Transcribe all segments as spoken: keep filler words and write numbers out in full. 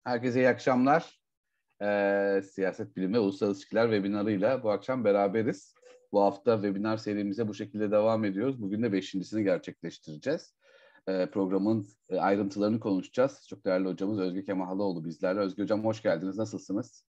Herkese iyi akşamlar. Ee, Siyaset Bilimi ve Uluslararası İlişkiler webinarıyla bu akşam beraberiz. Bu hafta webinar serimize bu şekilde devam ediyoruz. Bugün de beşincisini gerçekleştireceğiz. Ee, programın e, ayrıntılarını konuşacağız. Çok değerli hocamız Özge Kemahlıoğlu bizlerle. Özge Hocam hoş geldiniz. Nasılsınız?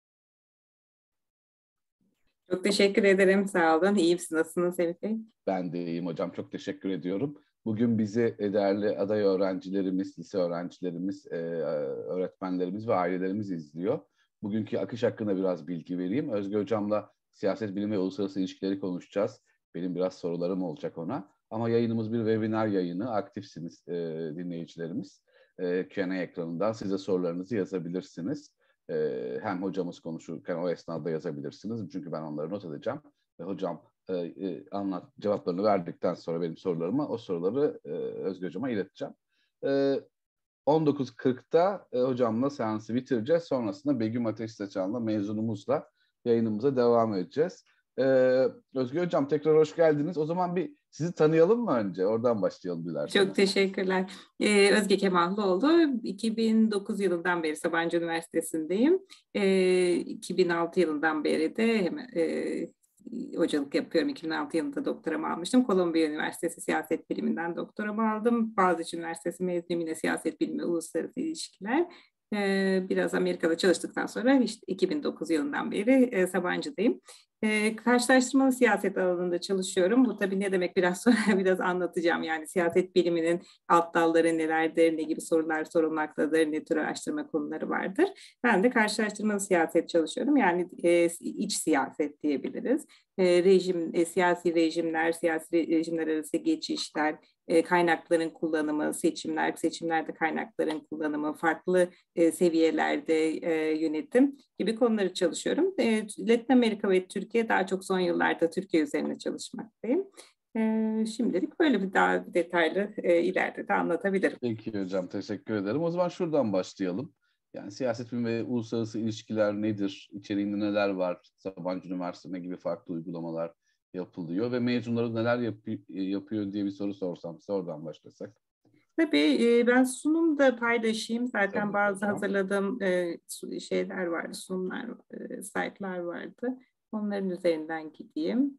Çok teşekkür ederim. Sağ olun. İyiyim. Siz nasılsınız Elif Bey? Ben de iyiyim hocam. Çok teşekkür ediyorum. Bugün bizi değerli aday öğrencilerimiz, lise öğrencilerimiz, e, öğretmenlerimiz ve ailelerimiz izliyor. Bugünkü akış hakkında biraz bilgi vereyim. Özge Hocam'la siyaset bilimi ve uluslararası ilişkileri konuşacağız. Benim biraz sorularım olacak ona. Ama yayınımız bir webinar yayını. Aktifsiniz e, dinleyicilerimiz. E, Q and A ekranından size sorularınızı yazabilirsiniz. E, hem hocamız konuşurken o esnada yazabilirsiniz. Çünkü ben onları not edeceğim. Ve hocam e, e, anlat cevaplarını verdikten sonra benim sorularıma o soruları e, Özge Hocam'a ileteceğim. E, on dokuz kırkta e, hocamla seansı bitireceğiz. Sonrasında Begüm Ateş Saçan'la mezunumuzla yayınımıza devam edeceğiz. E, Özge Hocam tekrar hoş geldiniz. O zaman bir sizi tanıyalım mı önce? Oradan başlayalım dilerseniz. Çok teşekkürler. Ee, Özge Kemahlıoğlu. iki bin dokuz yılından beri Sabancı Üniversitesi'ndeyim. Ee, iki bin altı yılından beri de hemen, e, hocalık yapıyorum. iki bin altı yılında doktoramı almıştım. Kolombiya Üniversitesi Siyaset Biliminden doktoramı aldım. Boğaziçi Üniversitesi mezunuyum, yine Siyaset Bilimi ve Uluslararası İlişkiler. Ee, biraz Amerika'da çalıştıktan sonra işte iki bin dokuz yılından beri e, Sabancı'dayım. E, karşılaştırmalı siyaset alanında çalışıyorum. Bu tabii ne demek biraz sonra biraz anlatacağım. Yani siyaset biliminin alt dalları nelerdir, ne gibi sorular sorulmaktadır, ne tür araştırma konuları vardır. Ben de karşılaştırmalı siyaset çalışıyorum. Yani e, iç siyaset diyebiliriz. E, rejim, e, siyasi rejimler, siyasi rejimler arası geçişler, e, kaynakların kullanımı, seçimler, seçimlerde kaynakların kullanımı, farklı e, seviyelerde e, yönetim gibi konuları çalışıyorum. E, Latin Amerika ve Türkiye, daha çok son yıllarda Türkiye üzerine çalışmaktayım. E, şimdilik böyle bir daha detaylı e, ileride de anlatabilirim. Peki hocam, teşekkür ederim. O zaman şuradan başlayalım. Yani siyaset bilimi ve uluslararası ilişkiler nedir? İçeriğinde neler var? Sabancı Üniversitesi ne gibi farklı uygulamalar yapılıyor ve mezunları neler yapı- yapıyor diye bir soru sorsam size, oradan başlasak. Tabii ben sunum da paylaşayım. Zaten Tabii bazı hocam. hazırladığım şeyler vardı, sunumlar, slaytlar vardı. Onların üzerinden gideyim.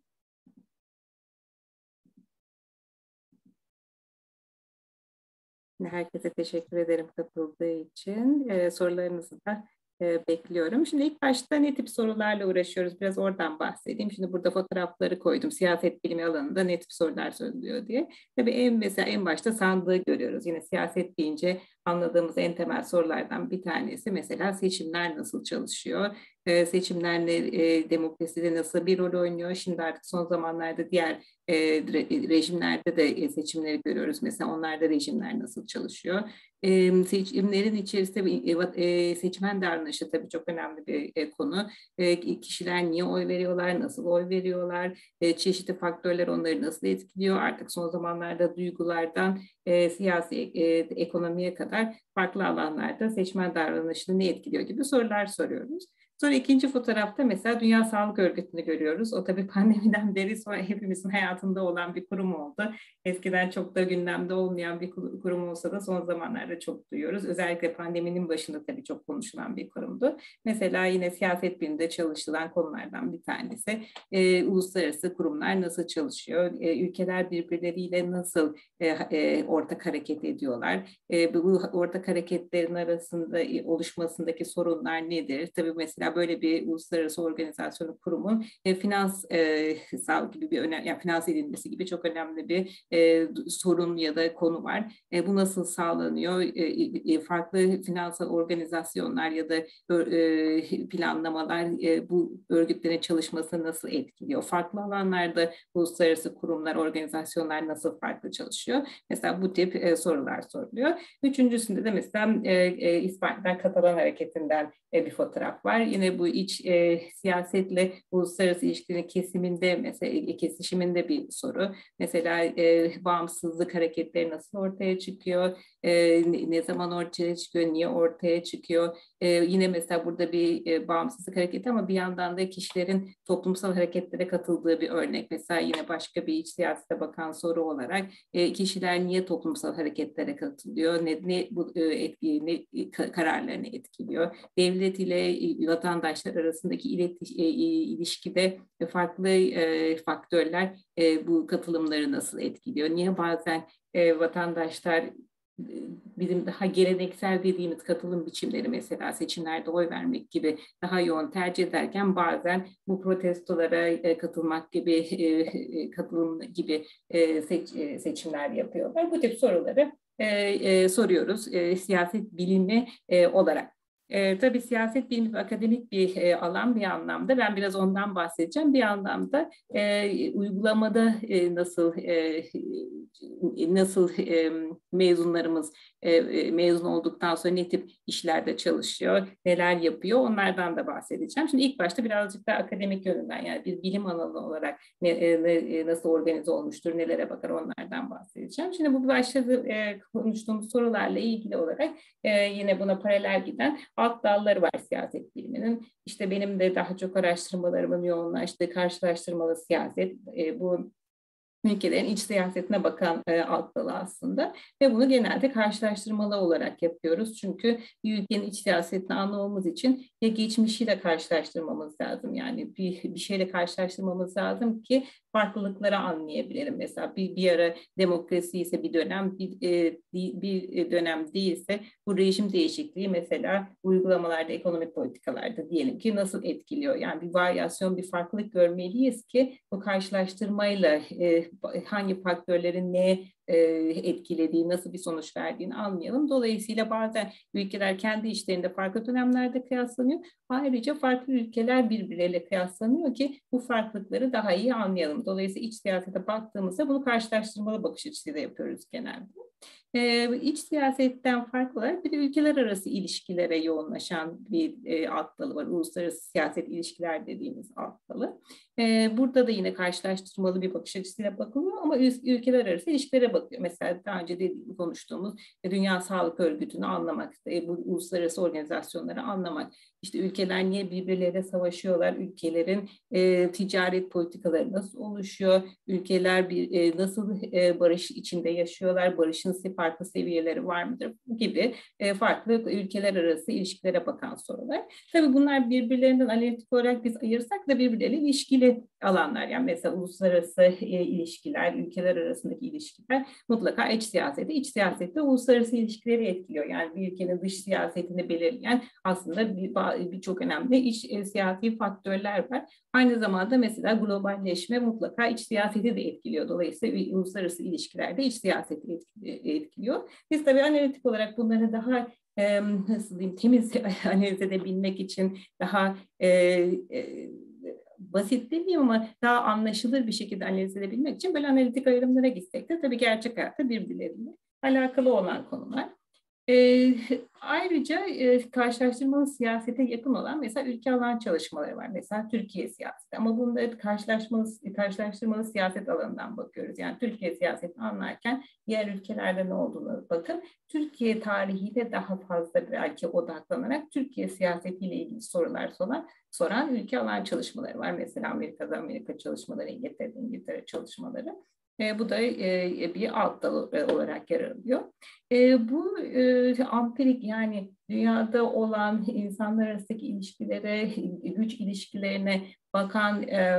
Herkese teşekkür ederim katıldığı için. Ee, sorularınızı da e, bekliyorum. Şimdi ilk başta ne tip sorularla uğraşıyoruz? Biraz oradan bahsedeyim. Şimdi burada fotoğrafları koydum. Siyaset bilimi alanında ne tip sorular soruluyor diye. Tabii en mesela en başta sandığı görüyoruz. Yine siyaset deyince anladığımız en temel sorulardan bir tanesi mesela seçimler nasıl çalışıyor? Ee, seçimlerle e, demokraside nasıl bir rol oynuyor? Şimdi artık son zamanlarda diğer e, re, rejimlerde de seçimleri görüyoruz. Mesela onlarda rejimler nasıl çalışıyor? E, seçimlerin içerisinde e, seçmen davranışı tabii çok önemli bir e, konu. E, kişiler niye oy veriyorlar? Nasıl oy veriyorlar? E, çeşitli faktörler onları nasıl etkiliyor? Artık son zamanlarda duygulardan e, siyasi e, ekonomiye kadar farklı alanlarda seçmen davranışını ne etkiliyor gibi sorular soruyoruz. Sonra ikinci fotoğrafta mesela Dünya Sağlık Örgütü'nü görüyoruz. O tabii pandemiden beri sonra hepimizin hayatında olan bir kurum oldu. Eskiden çok da gündemde olmayan bir kurum olsa da son zamanlarda çok duyuyoruz. Özellikle pandeminin başında tabii çok konuşulan bir kurumdu. Mesela yine siyaset biliminde çalışılan konulardan bir tanesi. E, uluslararası kurumlar nasıl çalışıyor? E, ülkeler birbirleriyle nasıl e, e, ortak hareket ediyorlar? E, bu ortak hareketlerin arasında e, oluşmasındaki sorunlar nedir? Tabii mesela böyle bir uluslararası organizasyonun, kurumun e, finans e, gibi bir önemli, yani finanse edilmesi gibi çok önemli bir e, sorun ya da konu var. E, bu nasıl sağlanıyor? E, e, farklı finansal organizasyonlar ya da e, planlamalar e, bu örgütlerin çalışmasını nasıl etkiliyor? Farklı alanlarda uluslararası kurumlar, organizasyonlar nasıl farklı çalışıyor? Mesela bu tip e, sorular soruluyor. Üçüncüsünde de mesela e, e, İspanya'dan Katalan Hareketi'nden e, bir fotoğraf var. Yine bu iç e, siyasetle uluslararası ilişkilerin kesiminde, mesela kesişiminde bir soru. Mesela e, bağımsızlık hareketleri nasıl ortaya çıkıyor? E, ne, ne zaman ortaya çıkıyor? Niye ortaya çıkıyor? E, yine mesela burada bir e, bağımsızlık hareketi ama bir yandan da kişilerin toplumsal hareketlere katıldığı bir örnek. Mesela yine başka bir iç siyasete bakan soru olarak e, kişiler niye toplumsal hareketlere katılıyor? Ne, ne bu e, etki, ne kararlarını etkiliyor? Devlet ile vatandaşlar arasındaki iletiş, e, ilişkide farklı e, faktörler e, bu katılımları nasıl etkiliyor? Niye bazen e, vatandaşlar bizim daha geleneksel dediğimiz katılım biçimleri, mesela seçimlerde oy vermek gibi daha yoğun tercih ederken bazen bu protestolara katılmak gibi, katılım gibi seç, seçimler yapıyorlar. Bu tip soruları soruyoruz siyaset bilimi olarak. E, tabii siyaset bilimi akademik bir e, alan bir anlamda. Ben biraz ondan bahsedeceğim. Bir anlamda e, uygulamada e, nasıl e, nasıl e, mezunlarımız e, mezun olduktan sonra ne tip işlerde çalışıyor, neler yapıyor, onlardan da bahsedeceğim. Şimdi ilk başta birazcık daha akademik yönünden, yani bir bilim alanı olarak ne, ne, nasıl organize olmuştur, nelere bakar, onlardan bahsedeceğim. Şimdi bu başladı e, konuştuğumuz sorularla ilgili olarak e, yine buna paralel giden alt dalları var siyaset biliminin. İşte benim de daha çok araştırmalarımın yoğunlaştığı karşılaştırmalı siyaset, e, bu ülkelerin iç siyasetine bakan e, alt dalı aslında ve bunu genelde karşılaştırmalı olarak yapıyoruz. Çünkü bir ülkenin iç siyasetini anlamamız için ya geçmişiyle karşılaştırmamız lazım, yani bir, bir şeyle karşılaştırmamız lazım ki farklılıkları anlayabilirim. Mesela bir, bir ara demokrasi ise bir dönem, bir, e, bir dönem değilse bu rejim değişikliği mesela uygulamalarda, ekonomik politikalarda diyelim ki nasıl etkiliyor? Yani bir varyasyon, bir farklılık görmeliyiz ki bu karşılaştırmayla e, hangi faktörlerin neye e, etkilediği, nasıl bir sonuç verdiğini anlayalım. Dolayısıyla bazen ülkeler kendi içlerinde farklı dönemlerde kıyaslanıyor. Ayrıca farklı ülkeler birbirleriyle kıyaslanıyor ki bu farklılıkları daha iyi anlayalım. Dolayısıyla iç siyasete baktığımızda bunu karşılaştırmalı bakış açısıyla yapıyoruz genelde. Ee, iç siyasetten farklı olarak bir de ülkeler arası ilişkilere yoğunlaşan bir e, alt dalı var. Uluslararası siyaset ilişkiler dediğimiz alt dalı. Ee, burada da yine karşılaştırmalı bir bakış açısıyla bakılıyor ama ülkeler arası ilişkilere bakıyor. Mesela daha önce de konuştuğumuz Dünya Sağlık Örgütü'nü anlamak, e, bu uluslararası organizasyonları anlamak, işte ülkeler niye birbirleriyle savaşıyorlar, ülkelerin e, ticaret politikaları nasıl oluşuyor, ülkeler bir, e, nasıl e, barış içinde yaşıyorlar, barışın farklı seviyeleri var mıdır gibi e, farklı ülkeler arası ilişkilere bakan sorular. Tabii bunlar birbirlerinden analitik olarak biz ayırsak da birbirleriyle ilişkili alanlar. Yani mesela uluslararası e, ilişkiler, ülkeler arasındaki ilişkiler mutlaka iç siyaseti, iç siyasette uluslararası ilişkileri etkiliyor. Yani bir ülkenin dış siyasetini belirleyen aslında birçok bir önemli iç e, siyasi faktörler var. Aynı zamanda mesela globalleşme mutlaka iç siyaseti de etkiliyor. Dolayısıyla uluslararası ilişkilerde iç siyaseti etkiliyor. Biz tabii analitik olarak bunları daha e, nasıl diyeyim, temiz analiz edebilmek için daha e, e, basit demeyeyim ama daha anlaşılır bir şekilde analiz edebilmek için böyle analitik ayrımlara gitsek de tabii gerçek hayatta birbirleriyle alakalı olan konular. E, ayrıca e, karşılaştırmalı siyasete yakın olan mesela ülke alan çalışmaları var. Mesela Türkiye siyaseti, ama bunda hep karşılaştırmalı, karşılaştırmalı siyaset alanından bakıyoruz. Yani Türkiye siyasetini anlarken diğer ülkelerde ne olduğunu bakın. Türkiye tarihiyle daha fazla belki odaklanarak Türkiye siyasetiyle ilgili sorular soran, soran ülke alan çalışmaları var. Mesela Amerika'da Amerika çalışmaları, İngiltere'de İngiltere çalışmaları. E, bu da e, bir alt dal olarak yer alıyor. E, bu e, ampirik, yani dünyada olan insanlar arasındaki ilişkilere, güç ilişkilerine bakan e,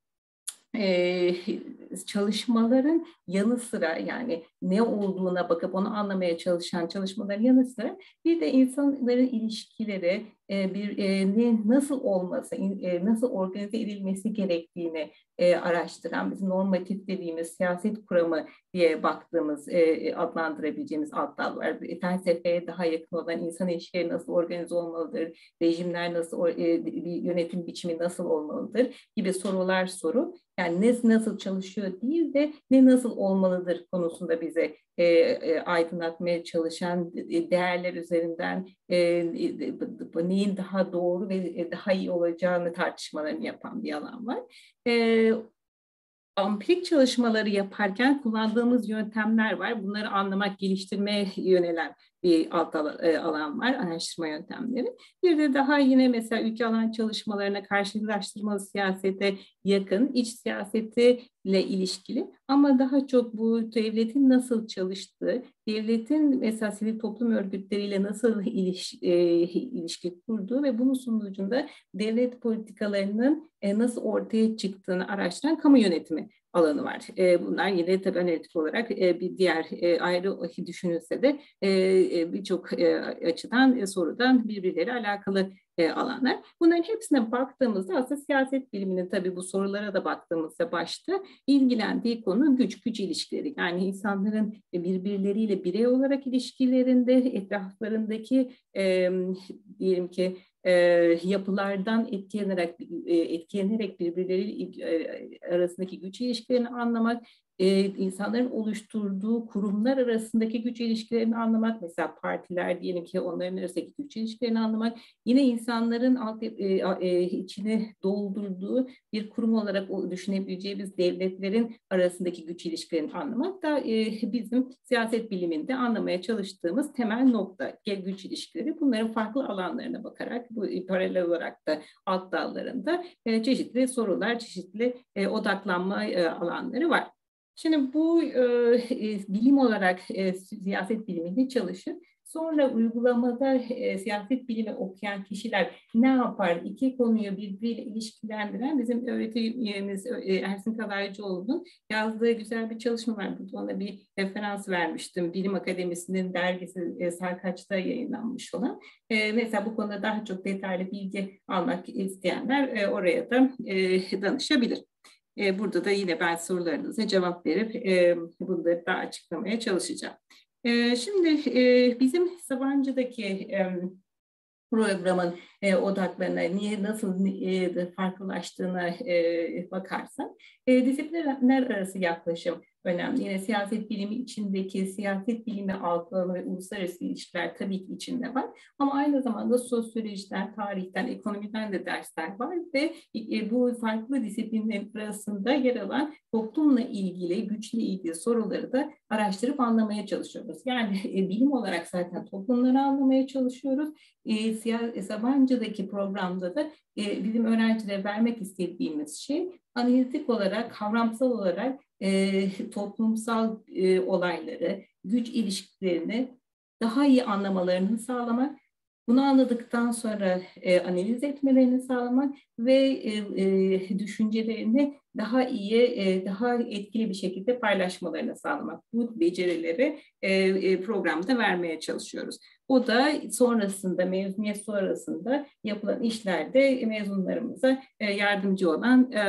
e, çalışmaların yanı sıra, yani ne olduğuna bakıp onu anlamaya çalışan çalışmaların yanı sıra bir de insanların ilişkileri e, bir e, ne, nasıl olması, e, nasıl organize edilmesi gerektiğini e, araştıran, bizim normatif dediğimiz siyaset kuramı diye baktığımız, e, adlandırabileceğimiz alt dal var. Felsefeye daha yakın olan insan ilişkileri nasıl organize olmalıdır, rejimler nasıl, e, bir yönetim biçimi nasıl olmalıdır gibi sorular soru. Yani ne nasıl çalışıyor değil de ne nasıl olmalıdır konusunda bize e, e, aydınlatmaya çalışan, değerler üzerinden e, e, neyin daha doğru ve daha iyi olacağını tartışmalarını yapan bir alan var. E, Ampirik çalışmaları yaparken kullandığımız yöntemler var. Bunları anlamak, geliştirmeye yönelen bir alt alan var, araştırma yöntemleri. Bir de daha yine mesela ülke alan çalışmalarına, karşılaştırmalı siyasete yakın, iç siyasetiyle ilişkili ama daha çok bu devletin nasıl çalıştığı, devletin mesela sivil toplum örgütleriyle nasıl iliş, e, ilişki kurduğu ve bunun sonucunda devlet politikalarının e, nasıl ortaya çıktığını araştıran kamu yönetimi alanı var. E, bunlar yine tabii analitik olarak e, bir diğer e, ayrı düşünülse de e, birçok e, açıdan e, sorudan birbirleri alakalı e, alanlar. Bunların hepsine baktığımızda aslında siyaset biliminin tabii bu sorulara da baktığımızda başta ilgilendiği konu güç, güç ilişkileri. Yani insanların birbirleriyle birey olarak ilişkilerinde, etraflarındaki e, diyelim ki E, yapılardan etkilenerek e, etkilenerek birbirleri e, arasındaki güç ilişkilerini anlamak, e, insanların oluşturduğu kurumlar arasındaki güç ilişkilerini anlamak, mesela partiler diyelim ki onların arasındaki güç ilişkilerini anlamak, yine insanların alt, e, e, içine doldurduğu bir kurum olarak o düşünebileceğimiz devletlerin arasındaki güç ilişkilerini anlamak da e, bizim siyaset biliminde anlamaya çalıştığımız temel nokta güç ilişkileri. Bunların farklı alanlarına bakarak bu paralel olarak da alt dallarında e, çeşitli sorular, çeşitli e, odaklanma e, alanları var. Şimdi bu e, bilim olarak e, siyaset biliminde çalışır. Sonra uygulamada e, siyaset bilimi okuyan kişiler ne yapar? İki konuyu birbiriyle ilişkilendiren bizim öğretim üyemiz e, Ersin Kalaycıoğlu'nun yazdığı güzel bir çalışma var. Burada ona bir referans vermiştim. Bilim Akademisi'nin dergisi e, Sarkaç'ta yayınlanmış olan. E, mesela bu konuda daha çok detaylı bilgi almak isteyenler e, oraya da e, danışabilir. Burada da yine ben sorularınıza cevap verip bunları daha açıklamaya çalışacağım. Şimdi bizim Sabancı'daki programın odaklarına niye nasıl farklılaştığına bakarsak disiplinler arası yaklaşım önemli. Yine siyaset bilimi içindeki siyaset bilimi altı ve uluslararası ilişkiler tabii ki içinde var. Ama aynı zamanda sosyolojiden, tarihten, ekonomiden de dersler var ve bu farklı disiplinlerin arasında yer alan toplumla ilgili, güçle ilgili soruları da araştırıp anlamaya çalışıyoruz. Yani bilim olarak zaten toplumları anlamaya çalışıyoruz. Sabancı'daki programda da bizim öğrencilere vermek istediğimiz şey analitik olarak, kavramsal olarak e, toplumsal e, olayları, güç ilişkilerini daha iyi anlamalarını sağlamak, bunu anladıktan sonra e, analiz etmelerini sağlamak ve e, e, düşüncelerini daha iyi, e, daha etkili bir şekilde paylaşmalarını sağlamak. Bu becerileri e, e, programda vermeye çalışıyoruz. O da sonrasında, mezuniyet sonrasında yapılan işlerde mezunlarımıza e, yardımcı olan e,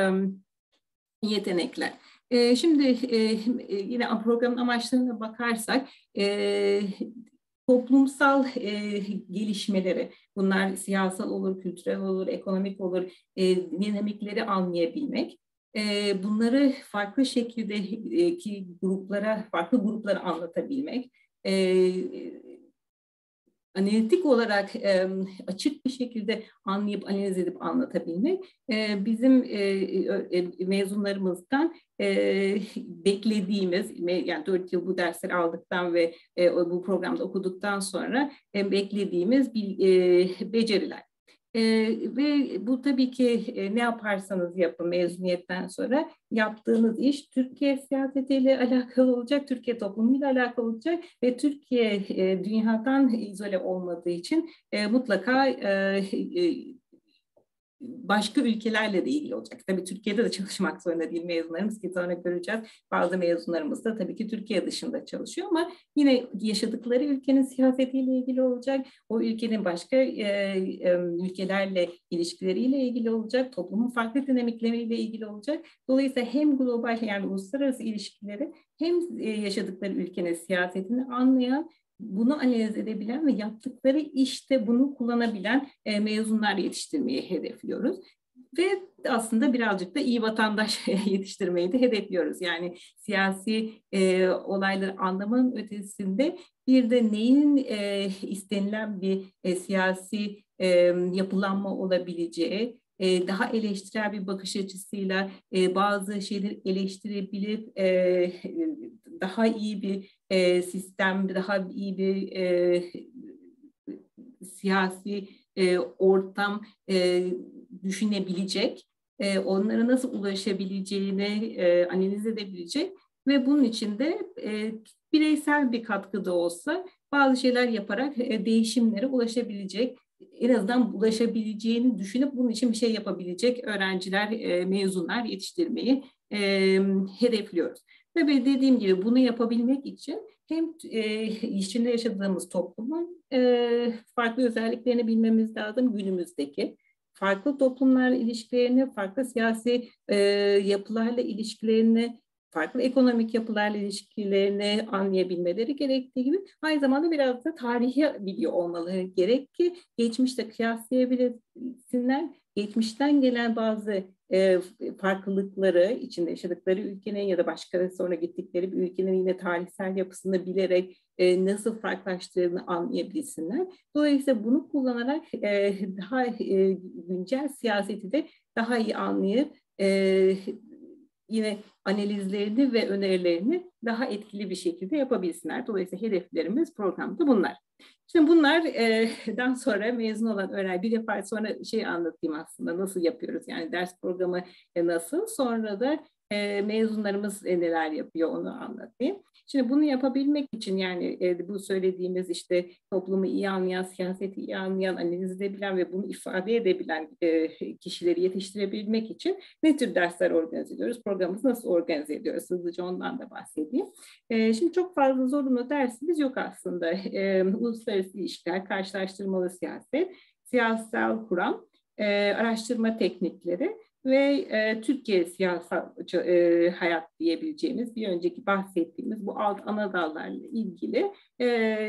yetenekler. E, şimdi e, yine programın amaçlarına bakarsak e, toplumsal e, gelişmeleri, bunlar siyasal olur, kültürel olur, ekonomik olur, e, dinamikleri anlayabilmek, e, bunları farklı şekildeki gruplara, farklı gruplara anlatabilmek, e, analitik olarak e, açık bir şekilde anlayıp analiz edip anlatabilmek e, bizim e, e, mezunlarımızdan e, beklediğimiz, yani dört yıl bu dersleri aldıktan ve e, bu programda okuduktan sonra e, beklediğimiz bir, e, beceriler. Ee, ve bu tabii ki e, ne yaparsanız yapın mezuniyetten sonra yaptığınız iş Türkiye siyasetiyle alakalı olacak, Türkiye toplumuyla alakalı olacak ve Türkiye e, dünyadan izole olmadığı için e, mutlaka e, e, başka ülkelerle de ilgili olacak. Tabii Türkiye'de de çalışmak zorunda değil mezunlarımız ki sonra göreceğiz. Bazı mezunlarımız da tabii ki Türkiye dışında çalışıyor ama yine yaşadıkları ülkenin siyasetiyle ilgili olacak. O ülkenin başka e, e, ülkelerle ilişkileriyle ilgili olacak. Toplumun farklı dinamikleriyle ilgili olacak. Dolayısıyla hem global yani uluslararası ilişkileri hem e, yaşadıkları ülkenin siyasetini anlayan, bunu analiz edebilen ve yaptıkları işte bunu kullanabilen e, mezunlar yetiştirmeyi hedefliyoruz. Ve aslında birazcık da iyi vatandaş yetiştirmeyi de hedefliyoruz. Yani siyasi e, olayları anlamanın ötesinde bir de neyin e, istenilen bir e, siyasi e, yapılanma olabileceği, e, daha eleştirel bir bakış açısıyla e, bazı şeyleri eleştirebilip e, daha iyi bir e, sistem, daha iyi bir e, siyasi e, ortam e, düşünebilecek, e, onlara nasıl ulaşabileceğini e, analiz edebilecek ve bunun için de e, bireysel bir katkıda olsa bazı şeyler yaparak e, değişimlere ulaşabilecek, en azından ulaşabileceğini düşünüp bunun için bir şey yapabilecek öğrenciler, e, mezunlar yetiştirmeyi e, hedefliyoruz. Tabii dediğim gibi bunu yapabilmek için hem e, içinde yaşadığımız toplumun e, farklı özelliklerini bilmemiz lazım günümüzdeki. Farklı toplumlarla ilişkilerini, farklı siyasi e, yapılarla ilişkilerini, farklı ekonomik yapılarla ilişkilerini anlayabilmeleri gerektiği gibi aynı zamanda biraz da tarihi biliyor olmaları gerek ki geçmişte kıyaslayabilsinler. Geçmişten gelen bazı e, farklılıkları içinde yaşadıkları ülkenin ya da başka sonra gittikleri bir ülkenin yine tarihsel yapısını bilerek e, nasıl farklılaştığını anlayabilsinler. Dolayısıyla bunu kullanarak e, daha e, güncel siyaseti de daha iyi anlayıp e, yine analizlerini ve önerilerini daha etkili bir şekilde yapabilsinler. Dolayısıyla hedeflerimiz programda bunlar. Şimdi bunlardan sonra mezun olan öğrenci, bir defa sonra şey anlatayım aslında nasıl yapıyoruz, yani ders programı nasıl, sonra da e, mezunlarımız neler yapıyor onu anlatayım. Şimdi bunu yapabilmek için yani e, bu söylediğimiz işte toplumu iyi anlayan, siyaseti iyi anlayan, analiz edebilen ve bunu ifade edebilen e, kişileri yetiştirebilmek için ne tür dersler organize ediyoruz? Programımızı nasıl organize ediyoruz? Hızlıca ondan da bahsedeyim. E, şimdi çok fazla zorunlu dersimiz yok aslında. E, uluslararası ilişkiler, karşılaştırmalı siyaset, siyasal kuram, e, araştırma teknikleri ve e, Türkiye siyasal e, hayat diyebileceğimiz bir önceki bahsettiğimiz bu alt ana dallarla ilgili e,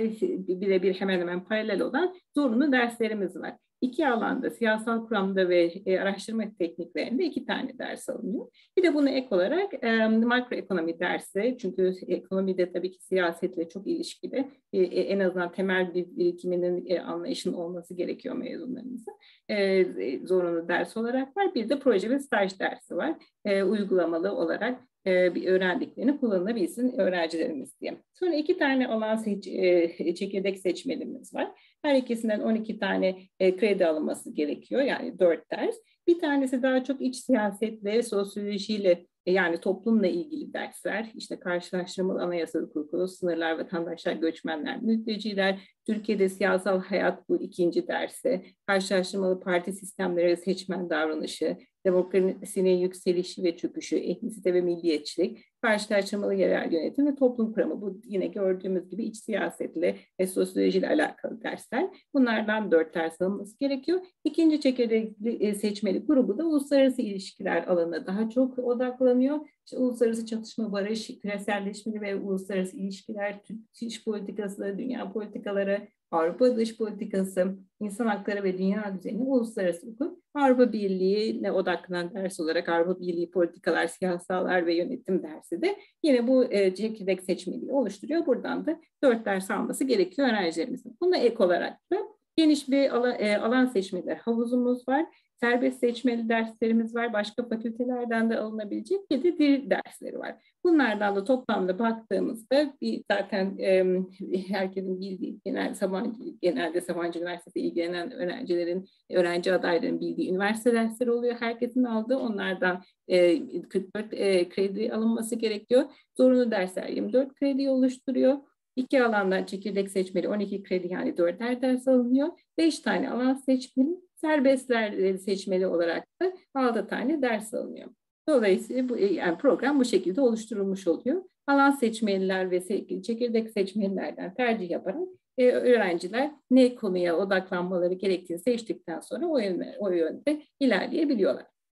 birebir hemen hemen paralel olan zorunlu derslerimiz var. İki alanda siyasal kuramda ve e, araştırma tekniklerinde iki tane ders alınıyor. Bir de bunu ek olarak e, makroekonomi dersi, çünkü ekonomide tabii ki siyasetle çok ilişkili, e, en azından temel bir birikiminin e, anlayışının olması gerekiyor mezunlarımızın. E, zorunlu ders olarak var. Bir de proje ve staj dersi var. E, uygulamalı olarak e, bir öğrendiklerini kullanabilsin öğrencilerimiz diye. Sonra iki tane alan seç, e, çekirdek seçmelimiz var. Her ikisinden on iki tane e, kredi alınması gerekiyor. Yani dört ders. Bir tanesi daha çok iç siyasetle, sosyolojiyle, yani toplumla ilgili dersler, işte karşılaştırmalı anayasal hukuku, sınırlar, vatandaşlar, göçmenler, mülteciler, Türkiye'de siyasal hayat bu ikinci dersi, karşılaştırmalı parti sistemleri, seçmen davranışı, demokrasinin yükselişi ve çöküşü, etnisite ve milliyetçilik, karşılaştırmalı yerel yönetim ve toplum kuramı. Bu yine gördüğümüz gibi iç siyasetle ve sosyolojiyle alakalı dersler. Bunlardan dört ders alınması gerekiyor. İkinci çekirdek seçmeli grubu da uluslararası ilişkiler alanına daha çok odaklanıyor. İşte uluslararası çatışma, barış, küreselleşme ve uluslararası ilişkiler, Türk dış politikası, dünya politikaları, Avrupa dış politikası, insan hakları ve dünya düzeni, uluslararası hukuk, Avrupa Birliği'ne odaklanan ders olarak Avrupa Birliği politikalar, siyasallar ve yönetim dersi de yine bu e, çekirdek seçmeliği oluşturuyor. Buradan da dört ders alması gerekiyor öğrencilerimizin. Buna ek olarak da geniş bir alan, e, alan seçmeleri havuzumuz var. Serbest seçmeli derslerimiz var. Başka fakültelerden de alınabilecek bir de dil dersleri var. Bunlardan da toplamda baktığımızda bir zaten e, herkesin bildiği genel Sabancı, genelde Sabancı Üniversitesi'yle ilgilenen öğrencilerin, öğrenci adaylarının bildiği üniversite dersleri oluyor. Herkesin aldığı onlardan e, kırk dört e, kredi alınması gerekiyor. Zorunlu dersler yirmi dört kredi oluşturuyor. İki alandan çekirdek seçmeli on iki kredi, yani dörder ders alınıyor. Beş tane alan seçmeli, serbestler seçmeli olarak da altı tane ders alınıyor. Dolayısıyla bu, yani program bu şekilde oluşturulmuş oluyor. Alan seçmeliler ve çekirdek seçmelilerden tercih yaparak e, öğrenciler ne konuya odaklanmaları gerektiğini seçtikten sonra o yönde, o yönde ilerleyebiliyorlar.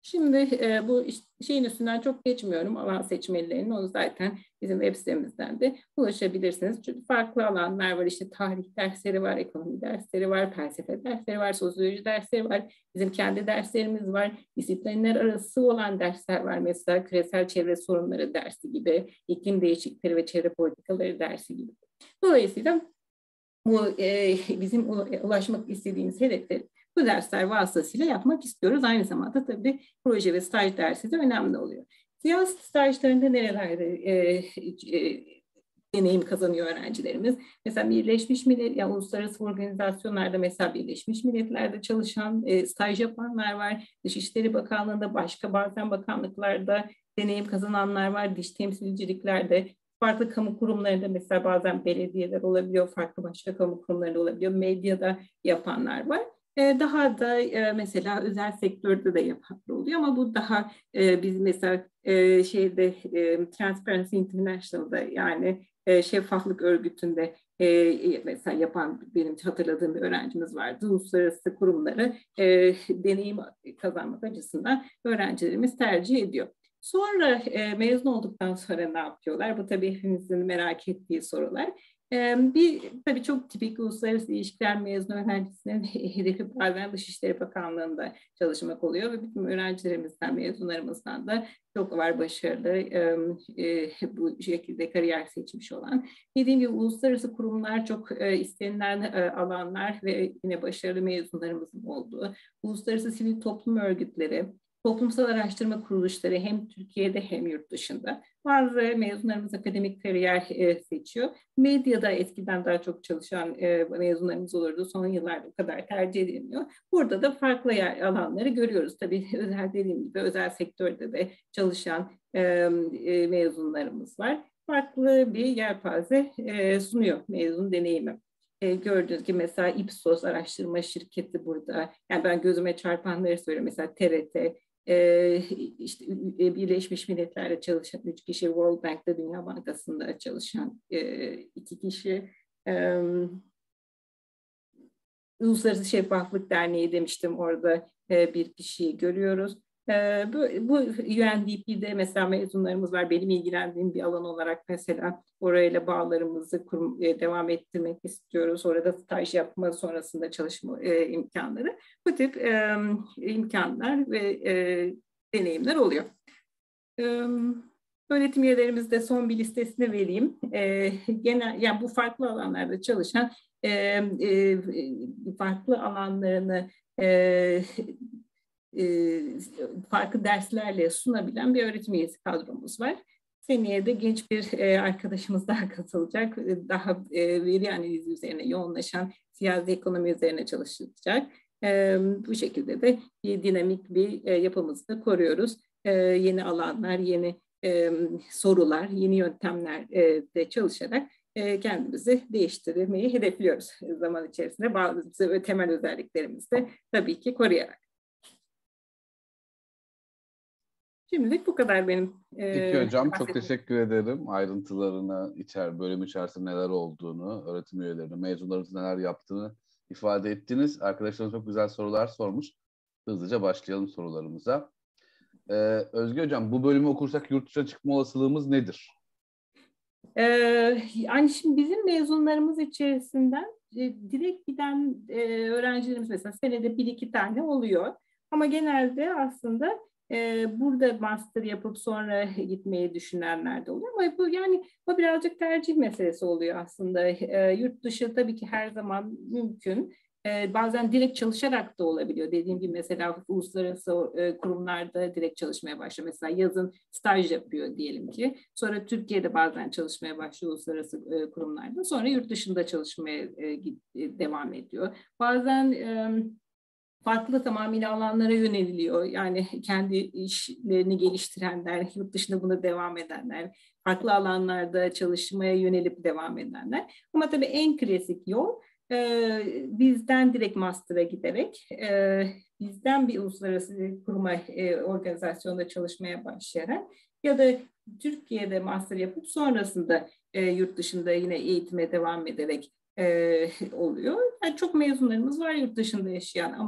Şimdi e, bu iş, şeyin üstünden çok geçmiyorum, alan seçmelilerinin, onu zaten bizim web sitemizden de ulaşabilirsiniz. Çünkü farklı alanlar var, işte tarih dersleri var, ekonomi dersleri var, felsefe dersleri var, sosyoloji dersleri var, bizim kendi derslerimiz var, disiplinler arası olan dersler var. Mesela küresel çevre sorunları dersi gibi, iklim değişiklikleri ve çevre politikaları dersi gibi. Dolayısıyla bu e, bizim ulaşmak istediğimiz hedefleri bu dersler vasıtasıyla yapmak istiyoruz. Aynı zamanda tabii proje ve staj dersi de önemli oluyor. Siyaset stajlarında nerelerde e, e, deneyim kazanıyor öğrencilerimiz? Mesela Birleşmiş Milletler, yani uluslararası organizasyonlarda, mesela Birleşmiş Milletler'de çalışan, e, staj yapanlar var. Dışişleri Bakanlığı'nda, başka bazen bakanlıklarda deneyim kazananlar var. Dış temsilciliklerde, farklı kamu kurumlarında, mesela bazen belediyeler olabiliyor, farklı başka kamu kurumları olabiliyor, medyada yapanlar var. Daha da mesela özel sektörde de yapanlar oluyor, ama bu daha biz mesela şeyde Transparency International'da, yani şeffaflık örgütünde mesela yapan, benim hatırladığım bir öğrencimiz vardı. Uluslararası kurumları deneyim kazanmak açısından öğrencilerimiz tercih ediyor. Sonra e, mezun olduktan sonra ne yapıyorlar? Bu tabii hepimizin merak ettiği sorular. E, bir tabii çok tipik uluslararası ilişkiler mezun öğrencisinin hedefi bazen Dışişleri Bakanlığı'nda çalışmak oluyor ve bütün öğrencilerimizden, mezunlarımızdan da çok var başarılı e, e, bu şekilde kariyer seçmiş olan. Dediğim gibi uluslararası kurumlar çok e, istenilen e, alanlar ve yine başarılı mezunlarımızın olduğu. Uluslararası sivil toplum örgütleri, toplumsal araştırma kuruluşları hem Türkiye'de hem yurt dışında. Bazı mezunlarımız akademik kariyer e, seçiyor. Medyada eskiden daha çok çalışan e, mezunlarımız olurdu. Son yıllarda bu kadar tercih edilmiyor. Burada da farklı yer, alanları görüyoruz. Tabii özel, dediğim gibi özel sektörde de çalışan e, e, mezunlarımız var. Farklı bir yelpaze e, sunuyor mezun deneyimi. E, gördüğünüz gibi mesela Ipsos araştırma şirketi burada. Yani ben gözüme çarpanları söylüyorum. Mesela T R T, Ee, işte Birleşmiş Milletler'de çalışan üç kişi, World Bank'te, Dünya Bankası'nda çalışan e, iki kişi, e, Uluslararası Şeffaflık Derneği demiştim, orada e, bir kişiyi görüyoruz. E, bu, bu U N D P'de mesela mezunlarımız var. Benim ilgilendiğim bir alan olarak mesela orayla bağlarımızı kurum, e, devam ettirmek istiyoruz. Orada staj yapma, sonrasında çalışma e, imkanları. Bu tip e, imkanlar ve e, deneyimler oluyor. E, Öğretim üyelerimizde son bir listesini vereyim. E, genel, yani bu farklı alanlarda çalışan, e, e, farklı alanlarını e, e, farklı derslerle sunabilen bir öğretim üyesi kadromuz var. Seneye de genç bir e, arkadaşımız daha katılacak. Daha e, veri analizi üzerine yoğunlaşan, siyasi ekonomi üzerine çalışacak. E, bu şekilde de bir dinamik bir e, yapımızı da koruyoruz. E, yeni alanlar, yeni e, sorular, yeni yöntemlerde çalışarak e, kendimizi değiştirmeyi hedefliyoruz zaman içerisinde. Bazı temel özelliklerimizi de tabii ki koruyarak. Şimdilik bu kadar benim. Peki hocam, çok teşekkür ederim. Ayrıntılarını, içer, bölüm içerisinde neler olduğunu, öğretim üyelerine, mezunlarımızın neler yaptığını ifade ettiniz. Arkadaşlarım çok güzel sorular sormuş. Hızlıca başlayalım sorularımıza. Ee, Özge hocam, bu bölümü okursak yurt dışına çıkma olasılığımız nedir? Ee, yani şimdi bizim mezunlarımız içerisinden e, direkt giden e, öğrencilerimiz mesela senede bir iki tane oluyor. Ama genelde aslında e, burada master yapıp sonra gitmeyi düşünenler de oluyor. Ama bu yani bu birazcık tercih meselesi oluyor aslında. E, yurt dışı tabii ki her zaman mümkün. E, bazen direkt çalışarak da olabiliyor. Dediğim gibi mesela uluslararası e, kurumlarda direkt çalışmaya başlıyor. Mesela yazın staj yapıyor diyelim ki. Sonra Türkiye'de bazen çalışmaya başlıyor uluslararası e, kurumlarda. Sonra yurt dışında çalışmaya e, e, devam ediyor. Bazen e, farklı tamamıyla alanlara yöneliliyor. Yani kendi işlerini geliştirenler, yurt dışında buna devam edenler, farklı alanlarda çalışmaya yönelip devam edenler. Ama tabii en klasik yol e, bizden direkt master'a giderek, e, bizden bir uluslararası kuruma, e, organizasyonda çalışmaya başlayarak ya da Türkiye'de master yapıp sonrasında e, yurt dışında yine eğitime devam ederek e, oluyor. Yani çok mezunlarımız var yurt dışında yaşayan, ama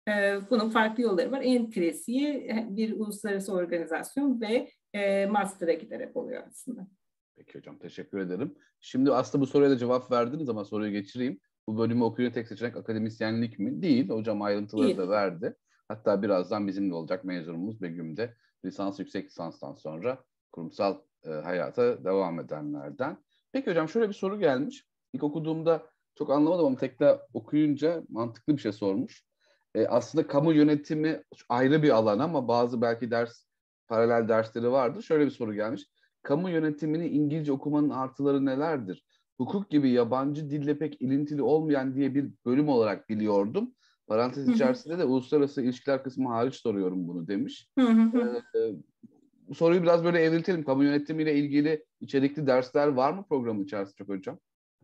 E, bunun farklı yolları var. En klasiği bir uluslararası organizasyon ve e, master'a giderek oluyor aslında. Peki hocam, teşekkür ederim. Şimdi aslında bu soruya da cevap verdiniz ama soruyu geçireyim. Bu bölümü okuyunca tek seçenek akademisyenlik mi? Değil. Hocam ayrıntıları da Değil. verdi. Hatta birazdan bizimle olacak mezunumuz Begüm de lisans, yüksek lisanstan sonra kurumsal e, hayata devam edenlerden. Peki hocam, şöyle bir soru gelmiş. İlk okuduğumda çok anlamadım ama tekrar okuyunca mantıklı bir şey sormuş. E, aslında kamu yönetimi ayrı bir alan ama bazı belki ders paralel dersleri vardır. Şöyle bir soru gelmiş. Kamu yönetimini İngilizce okumanın artıları nelerdir? Hukuk gibi yabancı dille pek ilintili olmayan diye bir bölüm olarak biliyordum. Parantez içerisinde de uluslararası ilişkiler kısmı hariç soruyorum bunu demiş. Ee, bu soruyu biraz böyle evriltelim. Kamu yönetimiyle ilgili içerikli dersler var mı programın içerisinde çok hocam?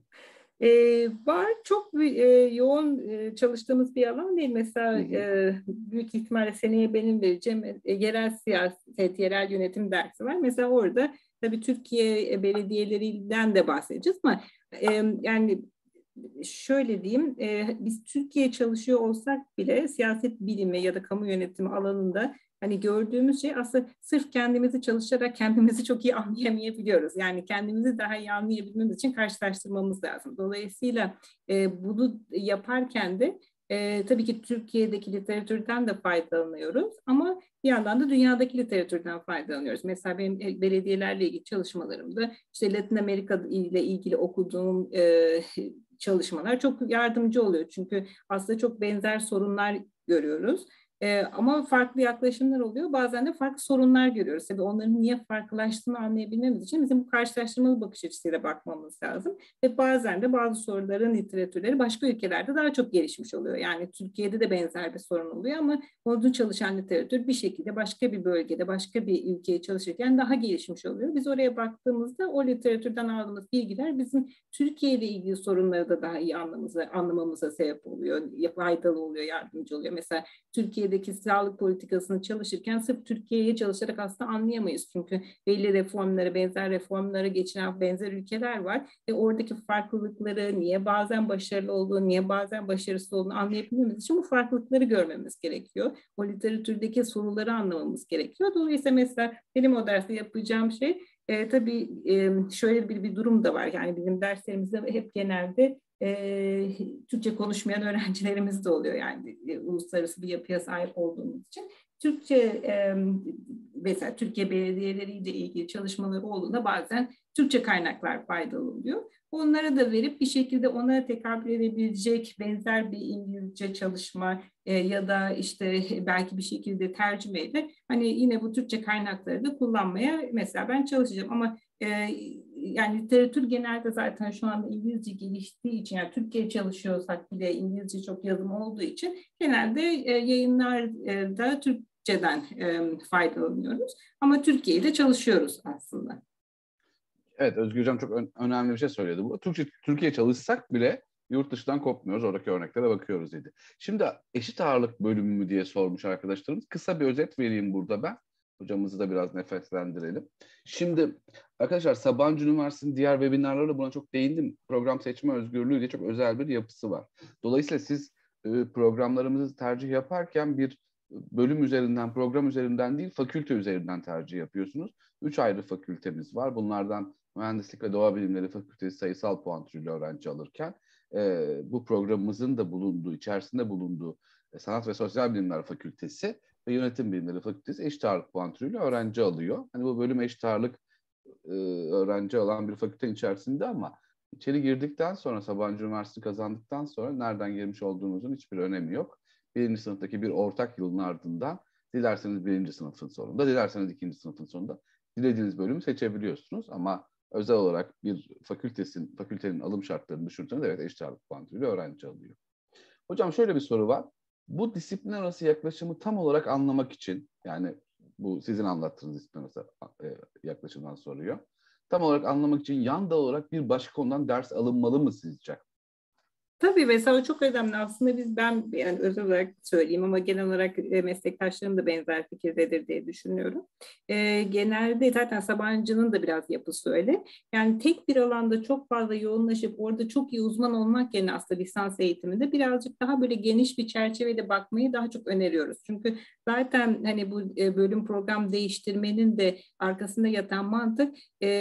Ee, var çok e, yoğun e, çalıştığımız bir alan değil. Mesela Hı hı. e, büyük ihtimalle seneye benim vereceğim e, yerel siyaset, yerel yönetim dersi var. Mesela orada tabii Türkiye belediyelerinden de bahsedeceğiz ama e, yani şöyle diyeyim, e, biz Türkiye çalışıyor olsak bile siyaset bilimi ya da kamu yönetimi alanında hani gördüğümüz şey aslında sırf kendimizi çalışarak kendimizi çok iyi anlayamayabiliyoruz. Yani kendimizi daha iyi anlayabilmemiz için karşılaştırmamız lazım. Dolayısıyla e, bunu yaparken de e, tabii ki Türkiye'deki literatürden de faydalanıyoruz ama bir yandan da dünyadaki literatürden faydalanıyoruz. Mesela benim belediyelerle ilgili çalışmalarımda işte Latin Amerika ile ilgili okuduğum e, çalışmalar çok yardımcı oluyor. Çünkü aslında çok benzer sorunlar görüyoruz. Ee, ama farklı yaklaşımlar oluyor. Bazen de farklı sorunlar görüyoruz. Tabii onların niye farklılaştığını anlayabilmemiz için bizim bu karşılaştırmalı bakış açısıyla bakmamız lazım. Ve bazen de bazı soruların literatürleri başka ülkelerde daha çok gelişmiş oluyor. Yani Türkiye'de de benzer bir sorun oluyor ama orada çalışan literatür bir şekilde başka bir bölgede, başka bir ülkeye çalışırken daha gelişmiş oluyor. Biz oraya baktığımızda o literatürden aldığımız bilgiler bizim Türkiye ile ilgili sorunları da daha iyi anlamamıza, anlamamıza sebep oluyor, faydalı oluyor, yardımcı oluyor. Mesela Türkiye'deki sağlık politikasını çalışırken sırf Türkiye'ye çalışarak aslında anlayamayız. Çünkü belli reformları, benzer reformları geçiren benzer ülkeler var. Ve oradaki farklılıkları, niye bazen başarılı olduğunu, niye bazen başarısız olduğunu anlayabilmemiz için bu farklılıkları görmemiz gerekiyor. O literatürdeki soruları anlamamız gerekiyor. Dolayısıyla mesela benim o derste yapacağım şey e, tabii e, şöyle bir, bir durum da var. Yani bizim derslerimizde hep genelde e, Türkçe konuşmayan öğrencilerimiz de oluyor. Yani e, uluslararası bir yapıya sahip olduğumuz için. Türkçe e, mesela Türkiye belediyeleriyle ilgili çalışmaları olduğunda bazen Türkçe kaynaklar faydalı oluyor. Onlara da verip bir şekilde ona tekabül edebilecek benzer bir İngilizce çalışma e, ya da işte belki bir şekilde tercümeyle hani yine bu Türkçe kaynakları da kullanmaya mesela ben çalışacağım ama e, yani literatür genelde zaten şu anda İngilizce geliştiği için yani Türkiye çalışıyorsak bile İngilizce çok yazım olduğu için genelde e, yayınlarda Türkçeden e, faydalanıyoruz ama Türkiye'de çalışıyoruz aslında. Evet, Özgür Hocam çok ön- önemli bir şey söyledi bu. Türkçe, Türkiye çalışsak bile yurt dışından kopmuyoruz. Oradaki örneklere bakıyoruz dedi. Şimdi eşit ağırlık bölümü mü diye sormuş arkadaşlarımız. Kısa bir özet vereyim burada ben. Hocamızı da biraz nefeslendirelim. Şimdi arkadaşlar Sabancı Üniversitesi'nin diğer webinarlarında buna çok değindim. Program seçme özgürlüğü diye çok özel bir yapısı var. Dolayısıyla siz e, programlarımızı tercih yaparken bir bölüm üzerinden, program üzerinden değil, fakülte üzerinden tercih yapıyorsunuz. Üç ayrı fakültemiz var. Bunlardan Mühendislik ve Doğa Bilimleri Fakültesi sayısal puan türlü öğrenci alırken e, bu programımızın da bulunduğu, içerisinde bulunduğu e, Sanat ve Sosyal Bilimler Fakültesi ve Yönetim Bilimleri Fakültesi eşit ağırlık puan türüyle öğrenci alıyor. Hani bu bölüm eşit ağırlık e, öğrenci alan bir fakültenin içerisinde ama içeri girdikten sonra Sabancı Üniversitesi kazandıktan sonra nereden girmiş olduğunuzun hiçbir önemi yok. Birinci sınıftaki bir ortak yılın ardından dilerseniz birinci sınıfın sonunda, dilerseniz ikinci sınıfın sonunda dilediğiniz bölümü seçebiliyorsunuz ama özel olarak bir fakültesin, fakültenin alım şartlarını düşünürseniz evet eşit ağırlık puanıyla öğrenci alıyor. Hocam şöyle bir soru var. Bu disiplin arası yaklaşımı tam olarak anlamak için yani bu sizin anlattığınız disiplin arası yaklaşımdan soruyor. Tam olarak anlamak için yan dal olarak bir başka konudan ders alınmalı mı sizce? Tabii mesela o çok önemli. Aslında biz ben yani özel olarak söyleyeyim ama genel olarak e, meslektaşlarım da benzer fikirdedir diye düşünüyorum. E, genelde zaten Sabancı'nın da biraz yapısı öyle. Yani tek bir alanda çok fazla yoğunlaşıp orada çok iyi uzman olmak yerine aslında lisans eğitiminde birazcık daha böyle geniş bir çerçevede bakmayı daha çok öneriyoruz. Çünkü zaten hani bu e, bölüm program değiştirmenin de arkasında yatan mantık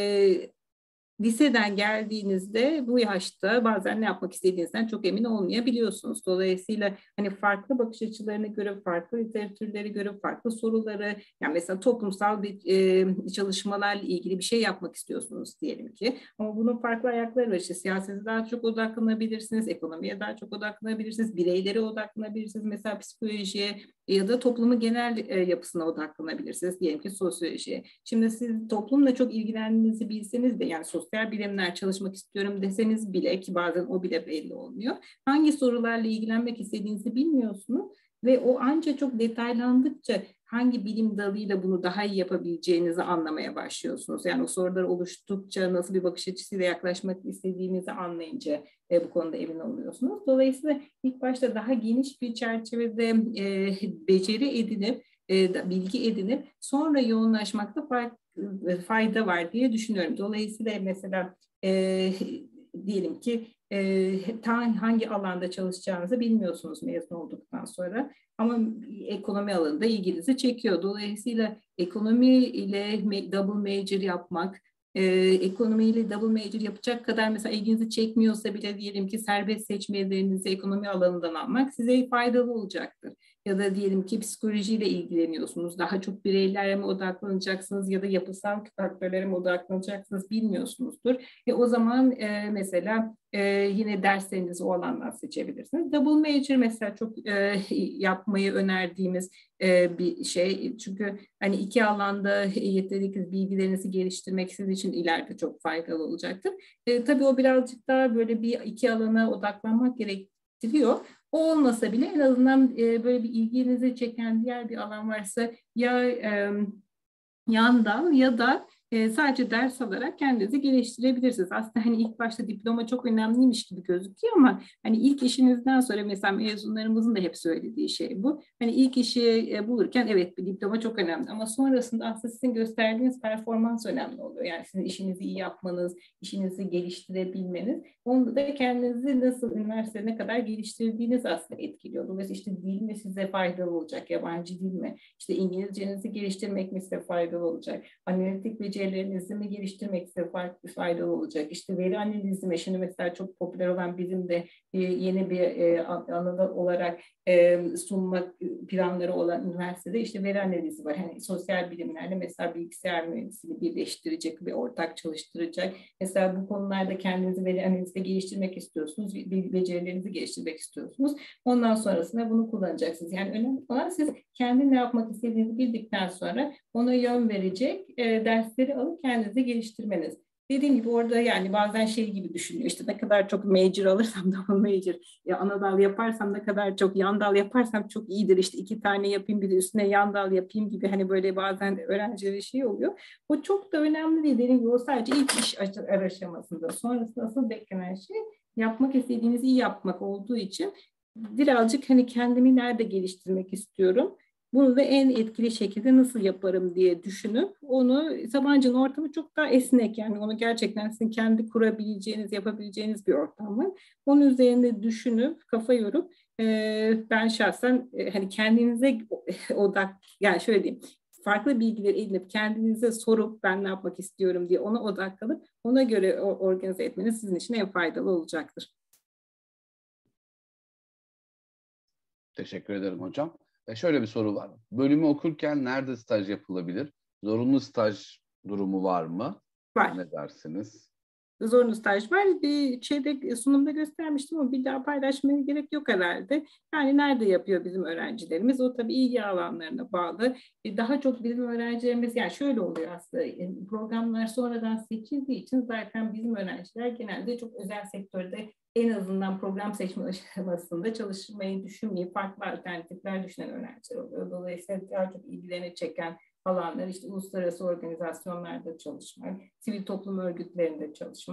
e, liseden geldiğinizde bu yaşta bazen ne yapmak istediğinizden çok emin olmayabiliyorsunuz. Dolayısıyla hani farklı bakış açılarına göre, farklı literatürlere göre, farklı soruları, yani mesela toplumsal bir e, çalışmalarla ilgili bir şey yapmak istiyorsunuz diyelim ki. Ama bunun farklı ayakları var. İşte siyasete daha çok odaklanabilirsiniz, ekonomiye daha çok odaklanabilirsiniz, bireylere odaklanabilirsiniz. Mesela psikolojiye ya da toplumun genel e, yapısına odaklanabilirsiniz. Diyelim ki sosyolojiye. Şimdi siz toplumla çok ilgilendiğinizi bilseniz de yani sosyal bilimler çalışmak istiyorum deseniz bile ki bazen o bile belli olmuyor. Hangi sorularla ilgilenmek istediğinizi bilmiyorsunuz ve o ancak çok detaylandıkça hangi bilim dalıyla bunu daha iyi yapabileceğinizi anlamaya başlıyorsunuz. Yani o sorular oluştukça nasıl bir bakış açısıyla yaklaşmak istediğinizi anlayınca e, bu konuda emin oluyorsunuz. Dolayısıyla ilk başta daha geniş bir çerçevede e, beceri edinip, e, bilgi edinip sonra yoğunlaşmakta fark, e, fayda var diye düşünüyorum. Dolayısıyla mesela e, diyelim ki e, ta hangi alanda çalışacağınızı bilmiyorsunuz mezun olduktan sonra. Ama ekonomi alanında ilginizi çekiyor. Dolayısıyla ekonomi ile double major yapmak, e, ekonomiyle double major yapacak kadar mesela ilginizi çekmiyorsa bile diyelim ki serbest seçmelerinizi ekonomi alanından almak size faydalı olacaktır. Ya da diyelim ki psikolojiyle ilgileniyorsunuz. Daha çok bireylere mi odaklanacaksınız ya da yapısal faktörlere mi odaklanacaksınız bilmiyorsunuzdur. E, o zaman e, mesela e, yine derslerinizi o alandan seçebilirsiniz. Double major mesela çok e, yapmayı önerdiğimiz e, bir şey. Çünkü hani iki alanda yeterli bilgilerinizi geliştirmek sizin için ileride çok faydalı olacaktır. E, tabii o birazcık daha böyle bir iki alana odaklanmak gerektiriyor. O olmasa bile en azından e, böyle bir ilginizi çeken diğer bir alan varsa ya e, yan dal ya da e, sadece ders alarak kendinizi geliştirebilirsiniz. Aslında hani ilk başta diploma çok önemliymiş gibi gözüküyor ama hani ilk işinizden sonra mesela mezunlarımızın da hep söylediği şey bu. Hani ilk işi e, bulurken evet bir diploma çok önemli ama sonrasında aslında sizin gösterdiğiniz performans önemli oluyor. Yani sizin işinizi iyi yapmanız, işinizi geliştirebilmeniz, onda da kendinizi nasıl üniversitede ne kadar geliştirdiğiniz aslında etkiliyor. Dolayısıyla işte dil mi size faydalı olacak, yabancı dil mi? İşte İngilizcenizi geliştirmek mi size faydalı olacak? Analitik becerilerinizi mi geliştirmek size faydalı olacak? İşte veri analizi mi? Şimdi mesela çok popüler olan bizim de yeni bir e, alanı olarak e, sunmak planları olan üniversitede işte veri analizi var. Hani sosyal bilimlerle mesela bilgisayar mühendisliğini birleştirecek ve ortak çalıştıracak. Mesela bu konularda kendinizi veri analizde geliştirmek istiyorsunuz, becerilerinizi geliştirmek istiyorsunuz. Ondan sonrasında bunu kullanacaksınız. Yani önemli olan siz kendi ne yapmak istediğinizi bildikten sonra ona yön verecek e, dersleri alıp kendinizi geliştirmeniz. Dediğim gibi orada yani bazen şey gibi düşünüyor işte ne kadar çok major alırsam da major ya ana dal yaparsam ne kadar çok yan dal yaparsam çok iyidir işte iki tane yapayım bir de üstüne yan dal yapayım gibi hani böyle bazen öğrencilere şey oluyor. O çok da önemli değil. Dediğim gibi o sadece ilk iş aşamasında. Sonrasında asıl beklenen şey yapmak istediğinizi iyi yapmak olduğu için birazcık hani kendimi nerede geliştirmek istiyorum? Bunu da en etkili şekilde nasıl yaparım diye düşünüp onu Sabancı'nın ortamı çok daha esnek yani onu gerçekten sizin kendi kurabileceğiniz, yapabileceğiniz bir ortam var. Onun üzerinde düşünüp, kafa yorup e, ben şahsen e, hani kendinize odak yani şöyle diyeyim farklı bilgileri edinip kendinize sorup ben ne yapmak istiyorum diye ona odaklanıp ona göre organize etmeniz sizin için en faydalı olacaktır. Teşekkür ederim hocam. E şöyle bir soru var. Bölümü okurken nerede staj yapılabilir? Zorunlu staj durumu var mı? Var. Ne dersiniz? Zorunlu staj var. Bir şeyde sunumda göstermiştim ama bir daha paylaşmaya gerek yok herhalde. Yani nerede yapıyor bizim öğrencilerimiz? O tabii ilgi alanlarına bağlı. Daha çok bizim öğrencilerimiz yani şöyle oluyor aslında programlar sonradan seçildiği için zaten bizim öğrenciler genelde çok özel sektörde en azından program seçme aşamasında çalışmayı düşünmeyip farklı alternatifler düşünen öğrenciler oluyor. Dolayısıyla daha çok ilgilerini çeken alanlar işte uluslararası organizasyonlarda çalışmak, sivil toplum örgütlerinde çalışmak.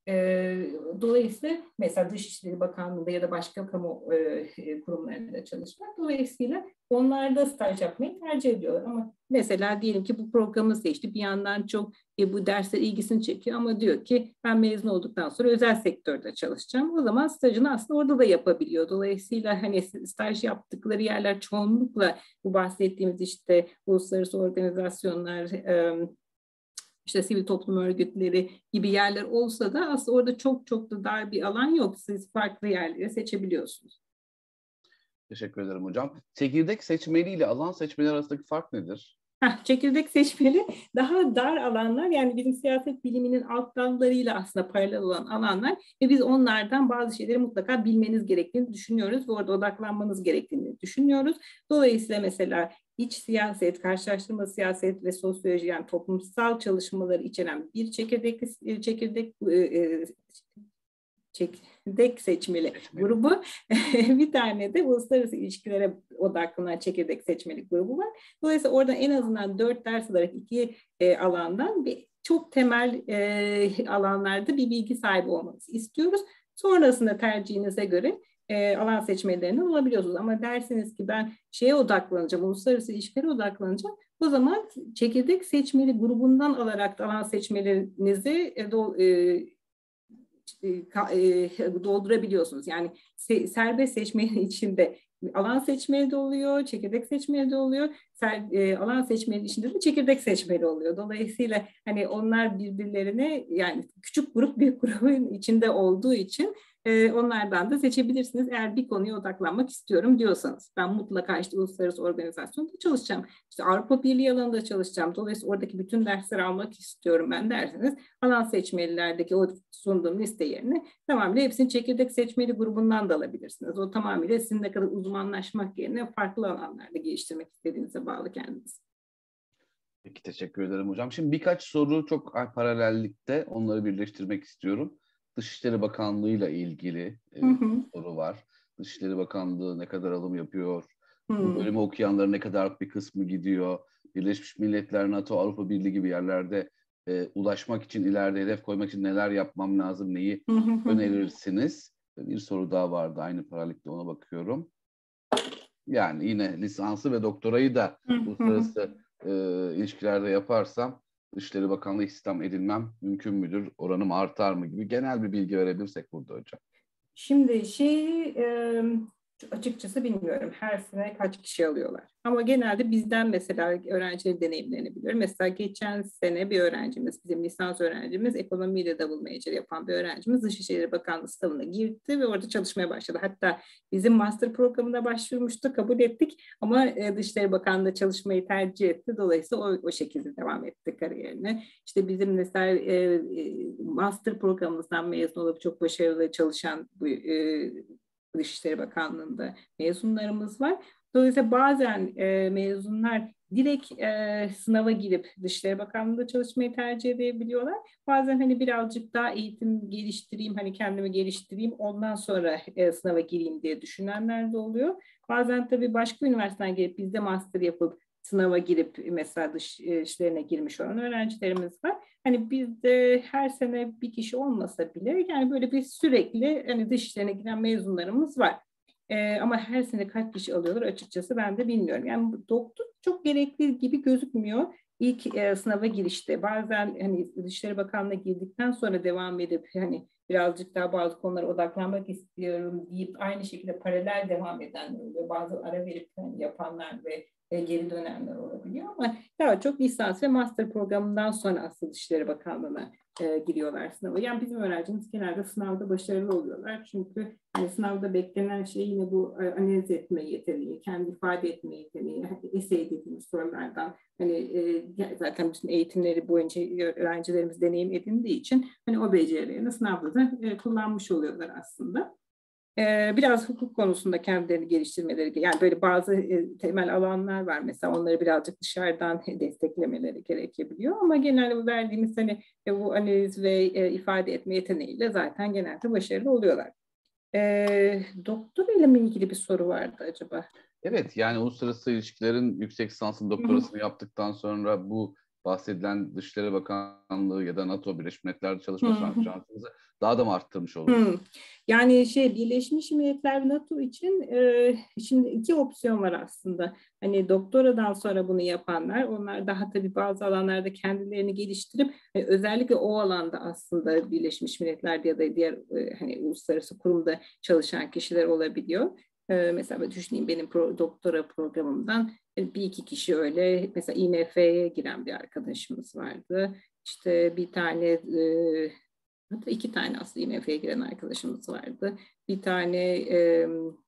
E, dolayısıyla mesela Dışişleri Bakanlığı'nda ya da başka kamu e, kurumlarında çalışmak. Dolayısıyla onlar da staj yapmayı tercih ediyorlar. Ama mesela diyelim ki bu programı seçti. Bir yandan çok e, bu dersler ilgisini çekiyor ama diyor ki ben mezun olduktan sonra özel sektörde çalışacağım. O zaman stajını aslında orada da yapabiliyor. Dolayısıyla hani staj yaptıkları yerler çoğunlukla bu bahsettiğimiz işte uluslararası organizasyonlar, e, işte sivil toplum örgütleri gibi yerler olsa da aslında orada çok çok da dar bir alan yok. Siz farklı yerleri seçebiliyorsunuz. Teşekkür ederim hocam. Çekirdek seçmeli ile alan seçmeli arasındaki fark nedir? Heh, çekirdek seçmeli daha dar alanlar, yani bizim siyaset biliminin alt dallarıyla aslında paralel olan alanlar ve biz onlardan bazı şeyleri mutlaka bilmeniz gerektiğini düşünüyoruz ve orada odaklanmanız gerektiğini düşünüyoruz. Dolayısıyla mesela iç siyaset, karşılaştırma siyaset ve sosyoloji, yani toplumsal çalışmaları içeren bir çekirdek çekirdek e, çekirdek seçmeli, seçmeli grubu, bir tane de uluslararası ilişkilere odaklanan çekirdek seçmeli grubu var. Dolayısıyla orada en azından dört ders olarak iki e, alandan bir çok temel e, alanlarda bir bilgi sahibi olmanızı istiyoruz. Sonrasında tercihinize göre e, alan seçmelerinden olabiliyorsunuz. Ama derseniz ki ben şeye odaklanacağım, uluslararası ilişkilere odaklanacağım, o zaman çekirdek seçmeli grubundan alarak alan seçmelerinizi e, do, e, doldurabiliyorsunuz. Yani serbest seçmenin içinde alan seçmeli de oluyor, çekirdek seçmeli de oluyor. Ser, e, alan seçmeli içinde de çekirdek seçmeli oluyor. Dolayısıyla hani onlar birbirlerine, yani küçük grup büyük grubun içinde olduğu için e, onlardan da seçebilirsiniz. Eğer bir konuya odaklanmak istiyorum diyorsanız. Ben mutlaka işte uluslararası organizasyonda çalışacağım. İşte Avrupa Birliği alanında çalışacağım. Dolayısıyla oradaki bütün dersleri almak istiyorum ben derseniz, alan seçmelilerdeki o sunduğum liste yerine tamamıyla hepsini çekirdek seçmeli grubundan da alabilirsiniz. O tamamıyla sizin ne kadar uzmanlaşmak yerine farklı alanlarda geliştirmek istediğinize bağlı kendiniz. Peki, teşekkür ederim hocam. Şimdi birkaç soru çok paralellikte, onları birleştirmek istiyorum. Dışişleri Bakanlığı ile ilgili e, hı hı. soru var. Dışişleri Bakanlığı ne kadar alım yapıyor? Hı. Bu bölümü okuyanların ne kadar bir kısmı gidiyor? Birleşmiş Milletler, NATO, Avrupa Birliği gibi yerlerde e, ulaşmak için, ileride hedef koymak için neler yapmam lazım, neyi hı hı. önerirsiniz? Bir soru daha vardı aynı paralellikte, ona bakıyorum. Yani yine lisansı ve doktorayı da uluslararası e, ilişkilerde yaparsam Dışişleri Bakanlığı istihdam edilmem mümkün müdür? Oranım artar mı gibi genel bir bilgi verebilirsek burada hocam. Şimdi şey e, açıkçası bilmiyorum her sene kaç kişi alıyorlar. Ama genelde bizden mesela öğrencilerin deneyimlerini biliyorum. Mesela geçen sene bir öğrencimiz, bizim lisans öğrencimiz, ekonomiyle double major yapan bir öğrencimiz Dışişleri Bakanlığı sınavına girdi ve orada çalışmaya başladı. Hatta bizim master programına başvurmuştu, kabul ettik ama e, Dışişleri Bakanlığı çalışmayı tercih etti. Dolayısıyla o, o şekilde devam etti kariyerine. İşte bizim mesela e, master programımızdan mezun olup çok başarılı çalışan bu e, Dışişleri Bakanlığı'nda mezunlarımız var. Dolayısıyla bazen e, mezunlar direkt e, sınava girip Dışişleri Bakanlığı'nda çalışmayı tercih edebiliyorlar. Bazen hani birazcık daha eğitim geliştireyim, hani kendimi geliştireyim, ondan sonra e, sınava gireyim diye düşünenler de oluyor. Bazen tabii başka üniversiteden gelip bizde master yapıp sınava girip mesela dış işlerine girmiş olan öğrencilerimiz var. Hani bizde her sene bir kişi olmasa bile yani böyle bir sürekli hani dış işlerine giren mezunlarımız var. Ee, ama her sene kaç kişi alıyorlar açıkçası ben de bilmiyorum. Yani doktor çok gerekli gibi gözükmüyor. İlk e, sınava girişte bazen hani Dışişleri Bakanlığı'na girdikten sonra devam edip hani birazcık daha bazı konulara odaklanmak istiyorum deyip aynı şekilde paralel devam edenler oluyor. Bazı ara verip yani yapanlar ve geri dönenler olabiliyor ama daha çok lisans ve master programından sonra aslında Dışişleri Bakanlığı'na e, giriyorlar sınava. Yani bizim öğrencimiz genelde sınavda başarılı oluyorlar. Çünkü hani sınavda beklenen şey yine bu analiz etme yeteneği, kendi ifade etme yeteneği, essay dediğimiz sorulardan hani e, zaten bütün eğitimleri boyunca öğrencilerimiz deneyim edindiği için hani o becerilerini sınavda da e, kullanmış oluyorlar aslında. Biraz hukuk konusunda kendilerini geliştirmeleri, yani böyle bazı temel alanlar var mesela, onları birazcık dışarıdan desteklemeleri gerekebiliyor ama genelde verdiğimiz hani bu analiz ve ifade etme yeteneğiyle zaten genelde başarılı oluyorlar. E, doktor ile mi ilgili bir soru vardı acaba? Evet, yani uluslararası ilişkilerin yüksek lisansın doktorasını yaptıktan sonra bu bahsedilen Dışişleri Bakanlığı ya da NATO Birleşmiş Milletler'de çalışma şansınızı daha da mı arttırmış olur? Hmm. Yani şey Birleşmiş Milletler NATO için e, şimdi iki opsiyon var aslında. Hani doktoradan sonra bunu yapanlar, onlar daha tabii bazı alanlarda kendilerini geliştirip e, özellikle o alanda aslında Birleşmiş Milletler ya da diğer e, hani uluslararası kurumda çalışan kişiler olabiliyor. E, mesela düşüneyim benim pro, doktora programımdan bir iki kişi öyle. Mesela I M F'ye giren bir arkadaşımız vardı. İşte bir tane e, hatta iki tane aslında I M F'ye giren arkadaşımız vardı. Bir tane e,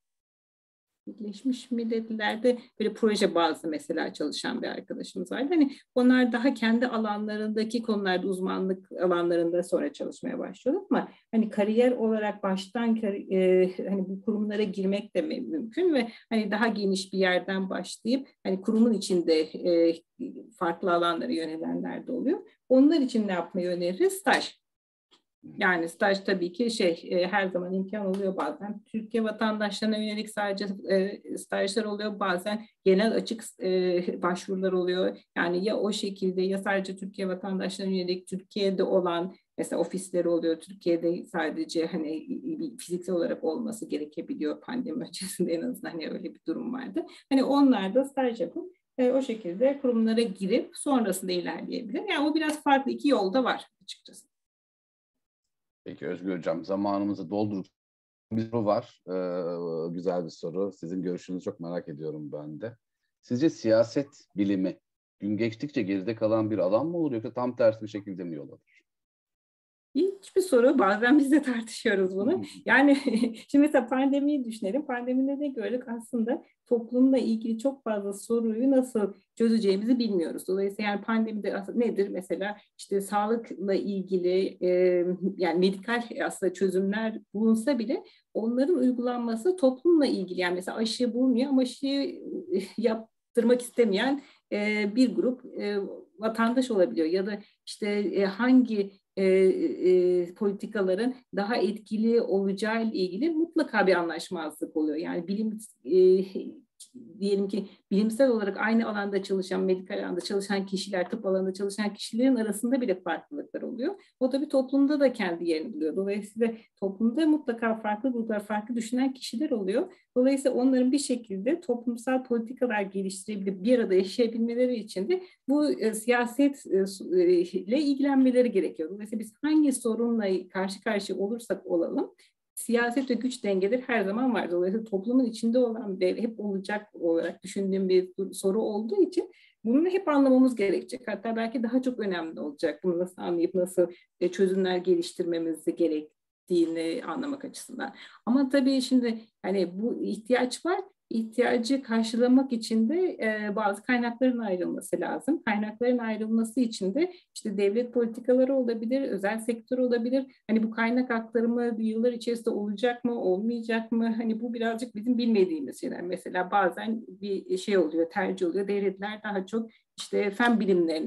Birleşmiş Milletler'de böyle proje bazlı mesela çalışan bir arkadaşımız vardı. Hani onlar daha kendi alanlarındaki konularda uzmanlık alanlarında sonra çalışmaya başlıyorlar ama hani kariyer olarak baştan e, hani bu kurumlara girmek de mümkün ve hani daha geniş bir yerden başlayıp hani kurumun içinde e, farklı alanlara yönelenler de oluyor. Onlar için ne yapmayı öneririz? Staj. Yani staj tabii ki şey e, her zaman imkan oluyor bazen. Türkiye vatandaşlarına yönelik sadece e, stajlar oluyor. Bazen genel açık e, başvurular oluyor. Yani ya o şekilde ya sadece Türkiye vatandaşlarına yönelik Türkiye'de olan mesela ofisleri oluyor. Türkiye'de sadece hani fiziksel olarak olması gerekebiliyor pandemi öncesinde en azından hani öyle bir durum vardı. Hani onlar da staj yapıp e, o şekilde kurumlara girip sonrasında ilerleyebilir. Yani o biraz farklı iki yolda var açıkçası. Peki Özgür Hocam, zamanımızı doldurup bir soru var. Ee, güzel bir soru. Sizin görüşünüzü çok merak ediyorum ben de. Sizce siyaset bilimi gün geçtikçe geride kalan bir alan mı olur yoksa tam tersi bir şekilde mi yol alır? Hiçbir soru. Bazen biz de tartışıyoruz bunu. Yani şimdi mesela pandemiyi düşünelim. Pandemide ne gördük? Aslında toplumla ilgili çok fazla soruyu nasıl çözeceğimizi bilmiyoruz. Dolayısıyla yani pandemide aslında nedir? Mesela işte sağlıkla ilgili e, yani medikal aslında çözümler bulunsa bile onların uygulanması toplumla ilgili. Yani mesela aşı bulmuyor ama aşıyı yaptırmak istemeyen e, bir grup e, vatandaş olabiliyor. Ya da işte e, hangi e, e, politikaların daha etkili olacağı ile ilgili mutlaka bir anlaşmazlık oluyor. Yani bilim e, diyelim ki bilimsel olarak aynı alanda çalışan, medikal alanda çalışan kişiler, tıp alanında çalışan kişilerin arasında bile farklılıklar oluyor. O da bir toplumda da kendi yerini buluyor. Dolayısıyla toplumda mutlaka farklı gruplar, farklı düşünen kişiler oluyor. Dolayısıyla onların bir şekilde toplumsal politikalar geliştirebilip bir arada yaşayabilmeleri için de bu e, siyasetle e, ilgilenmeleri gerekiyor. Dolayısıyla biz hangi sorunla karşı karşıya olursak olalım, siyaset ve güç dengeleri her zaman var. Dolayısıyla toplumun içinde olan ve hep olacak olarak düşündüğüm bir soru olduğu için bunu hep anlamamız gerekecek. Hatta belki daha çok önemli olacak. Bunu nasıl anlayıp nasıl çözümler geliştirmemiz gerektiğini anlamak açısından. Ama tabii şimdi hani bu ihtiyaç var. İhtiyacı karşılamak için de e, bazı kaynakların ayrılması lazım. Kaynakların ayrılması için de işte devlet politikaları olabilir, özel sektör olabilir. Hani bu kaynak aktarımı yıllar içerisinde olacak mı, olmayacak mı? Hani bu birazcık bizim bilmediğimiz şeyler. Mesela bazen bir şey oluyor, tercih oluyor. Devletler daha çok işte fen bilimlerine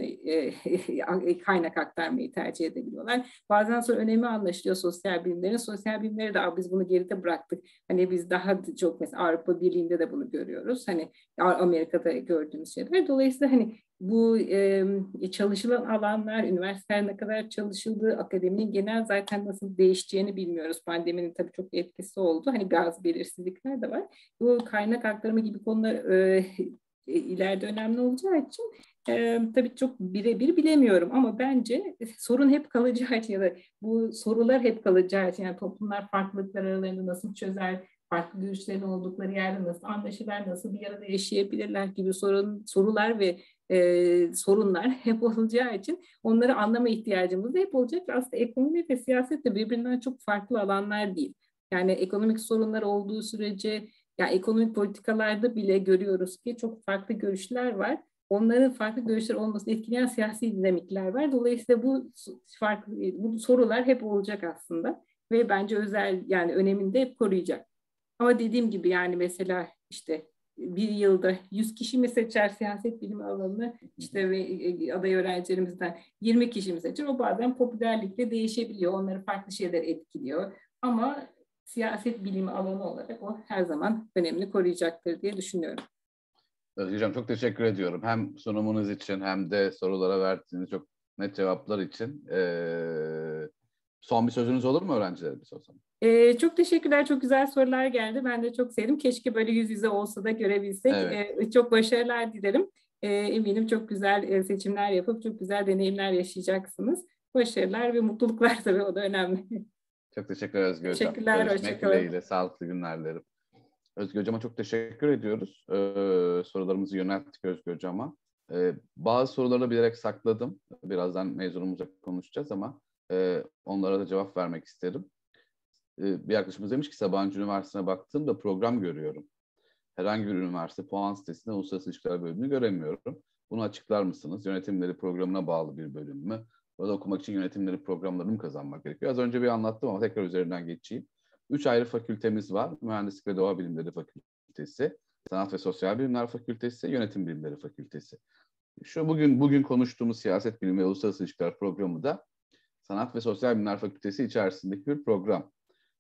e, kaynak aktarmayı tercih edebiliyorlar. Bazen sonra önemi anlaşılıyor sosyal bilimlerin. Sosyal bilimleri de biz bunu geride bıraktık. Hani biz daha çok mesela Avrupa Birliği'nde de bunu görüyoruz. Hani Amerika'da gördüğümüz şeyler. Dolayısıyla hani bu e, çalışılan alanlar, üniversiteler ne kadar çalışıldığı, akademinin genel zaten nasıl değişeceğini bilmiyoruz. Pandeminin tabii çok etkisi oldu. Hani bazı belirsizlikler de var. Bu kaynak aktarımı gibi konular e, ileride önemli olacağı için e, tabii çok birebir bilemiyorum ama bence sorun hep kalacağı için ya da bu sorular hep kalacağı için yani toplumlar farklılıklar aralarında nasıl çözer, farklı görüşlerin oldukları yerde nasıl anlaşırlar, nasıl bir arada yaşayabilirler gibi sorun, sorular ve e, sorunlar hep olacağı için onları anlama ihtiyacımız da hep olacak. Aslında ekonomi ve siyaset de birbirinden çok farklı alanlar değil. Yani ekonomik sorunlar olduğu sürece yani ekonomik politikalarda bile görüyoruz ki çok farklı görüşler var. Onların farklı görüşler olmasını etkileyen siyasi dinamikler var. Dolayısıyla bu farklı bu sorular hep olacak aslında ve bence özel yani önemini de hep koruyacak. Ama dediğim gibi yani mesela işte bir yılda yüz kişi mi seçer siyaset bilimi alanını işte ve aday öğrencilerimizden yirmi kişi mi seçer? O bazen popülerlikle değişebiliyor. Onları farklı şeyler etkiliyor. Ama siyaset bilimi alanı olarak o her zaman önemli koruyacaktır diye düşünüyorum. Özge Hocam çok teşekkür ediyorum. Hem sunumunuz için hem de sorulara verdiğiniz çok net cevaplar için. Ee, son bir sözünüz olur mu öğrencilerimiz o zaman? Ee, çok teşekkürler. Çok güzel sorular geldi. Ben de çok sevdim. Keşke böyle yüz yüze olsa da görebilsek. Evet. Ee, çok başarılar dilerim. Ee, eminim çok güzel e, seçimler yapıp çok güzel deneyimler yaşayacaksınız. Başarılar ve mutluluklar tabii, o da önemli. Çok teşekkür ederiz Özge Hocam. Teşekkürler. Görüşmek Hoşçakalın. dileğiyle. Sağlıklı günler dilerim. Özge Hocam'a çok teşekkür ediyoruz. Ee, sorularımızı yönelttik Özge Hocam'a. Ee, bazı soruları bilerek sakladım. Birazdan mezunumuzla konuşacağız ama e, onlara da cevap vermek isterim. Ee, bir arkadaşımız demiş ki Sabancı Üniversitesi'ne baktığımda program görüyorum. Herhangi bir üniversite puan sitesinde uluslararası ilişkiler bölümünü göremiyorum. Bunu açıklar mısınız? Yönetimleri programına bağlı bir bölüm mü? Burada okumak için yönetimleri programlarını mı kazanmak gerekiyor? Az önce bir anlattım ama tekrar üzerinden geçeyim. Üç ayrı fakültemiz var. Mühendislik ve Doğa Bilimleri Fakültesi, Sanat ve Sosyal Bilimler Fakültesi, Yönetim Bilimleri Fakültesi. Şu bugün bugün konuştuğumuz Siyaset Bilimi ve Uluslararası İlişkiler programı da Sanat ve Sosyal Bilimler Fakültesi içerisindeki bir program.